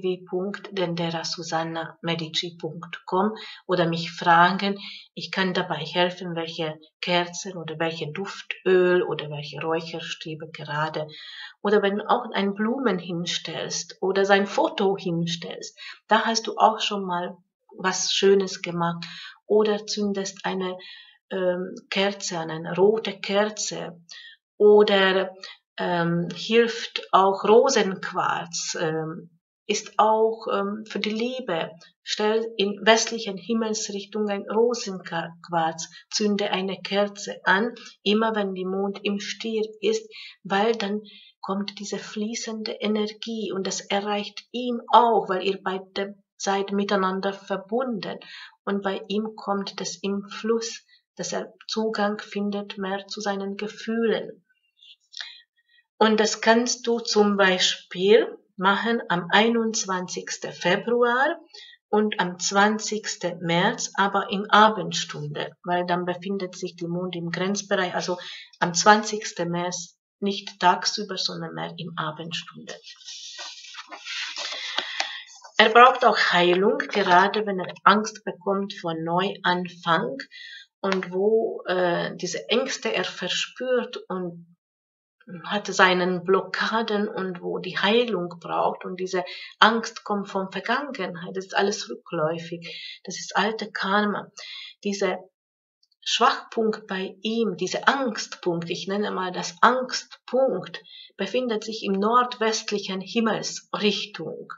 www.denderasusanna.medici.com oder mich fragen. Ich kann dabei helfen, welche Kerzen oder welche Duftöl oder welche Räucherstäbe gerade. Oder wenn du auch ein Blumen hinstellst oder sein Foto hinstellst, da hast du auch schon mal was Schönes gemacht. Oder zündest eine Kerze an, eine rote Kerze. Oder hilft auch Rosenquarz, ist auch für die Liebe. Stell in westlichen Himmelsrichtung ein Rosenquarz, zünde eine Kerze an, immer wenn die Mond im Stier ist, weil dann kommt diese fließende Energie und das erreicht ihn auch, weil ihr beide seid miteinander verbunden und bei ihm kommt das im Fluss, dass er Zugang findet mehr zu seinen Gefühlen. Und das kannst du zum Beispiel machen am 21. Februar und am 20. März, aber in Abendstunde, weil dann befindet sich die Mond im Grenzbereich, also am 20. März nicht tagsüber, sondern mehr in Abendstunde. Er braucht auch Heilung, gerade wenn er Angst bekommt vor Neuanfang und wo diese Ängste er verspürt und hat seinen Blockaden und wo die Heilung braucht und diese Angst kommt von Vergangenheit, das ist alles rückläufig, das ist alte Karma. Dieser Schwachpunkt bei ihm, dieser Angstpunkt, ich nenne mal das Angstpunkt, befindet sich im nordwestlichen Himmelsrichtung.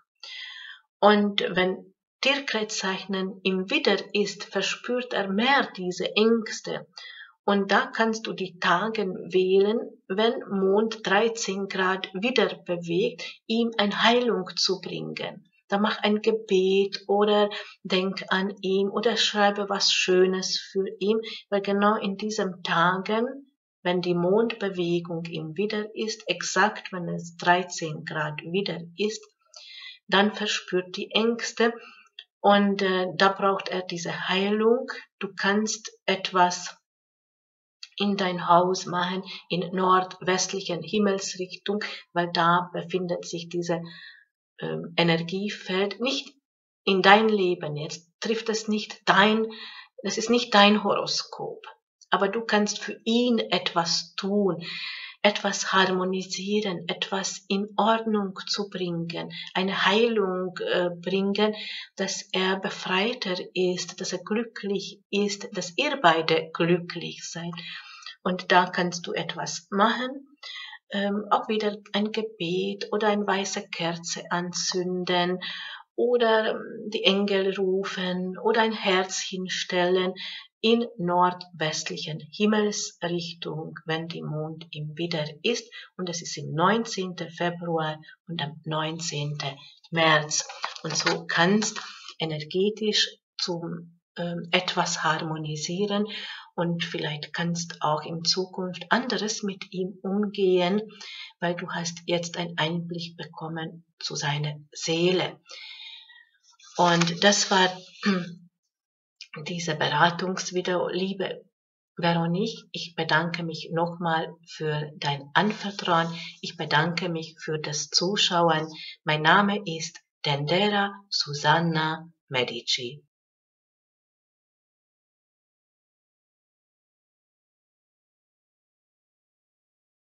Und wenn Tierkreiszeichen im Widder ist, verspürt er mehr diese Ängste. Und da kannst du die Tage wählen, wenn Mond 13 Grad Widder bewegt, ihm eine Heilung zu bringen. Da mach ein Gebet oder denk an ihn oder schreibe was Schönes für ihn, weil genau in diesen Tagen, wenn die Mondbewegung im Widder ist, exakt wenn es 13 Grad Widder ist, dann verspürt die Ängste und da braucht er diese Heilung. Du kannst etwas in dein Haus machen, in nordwestlichen Himmelsrichtung, weil da befindet sich diese Energiefeld, nicht in dein Leben jetzt, trifft es nicht das ist nicht dein Horoskop, aber du kannst für ihn etwas tun, etwas harmonisieren, etwas in Ordnung zu bringen, eine Heilung bringen, dass er befreiter ist, dass er glücklich ist, dass ihr beide glücklich seid. Und da kannst du etwas machen, auch wieder ein Gebet oder eine weiße Kerze anzünden oder die Engel rufen oder ein Herz hinstellen in nordwestlichen Himmelsrichtung, wenn die Mond im Widder ist. Und es ist im 19. Februar und am 19. März. Und so kannst energetisch zum etwas harmonisieren und vielleicht kannst auch in Zukunft anderes mit ihm umgehen, weil du hast jetzt einen Einblick bekommen zu seiner Seele. Und das war diese Beratungsvideo. Liebe Veronique, ich bedanke mich nochmal für dein Anvertrauen. Ich bedanke mich für das Zuschauen. Mein Name ist Dendera Susanna Medici.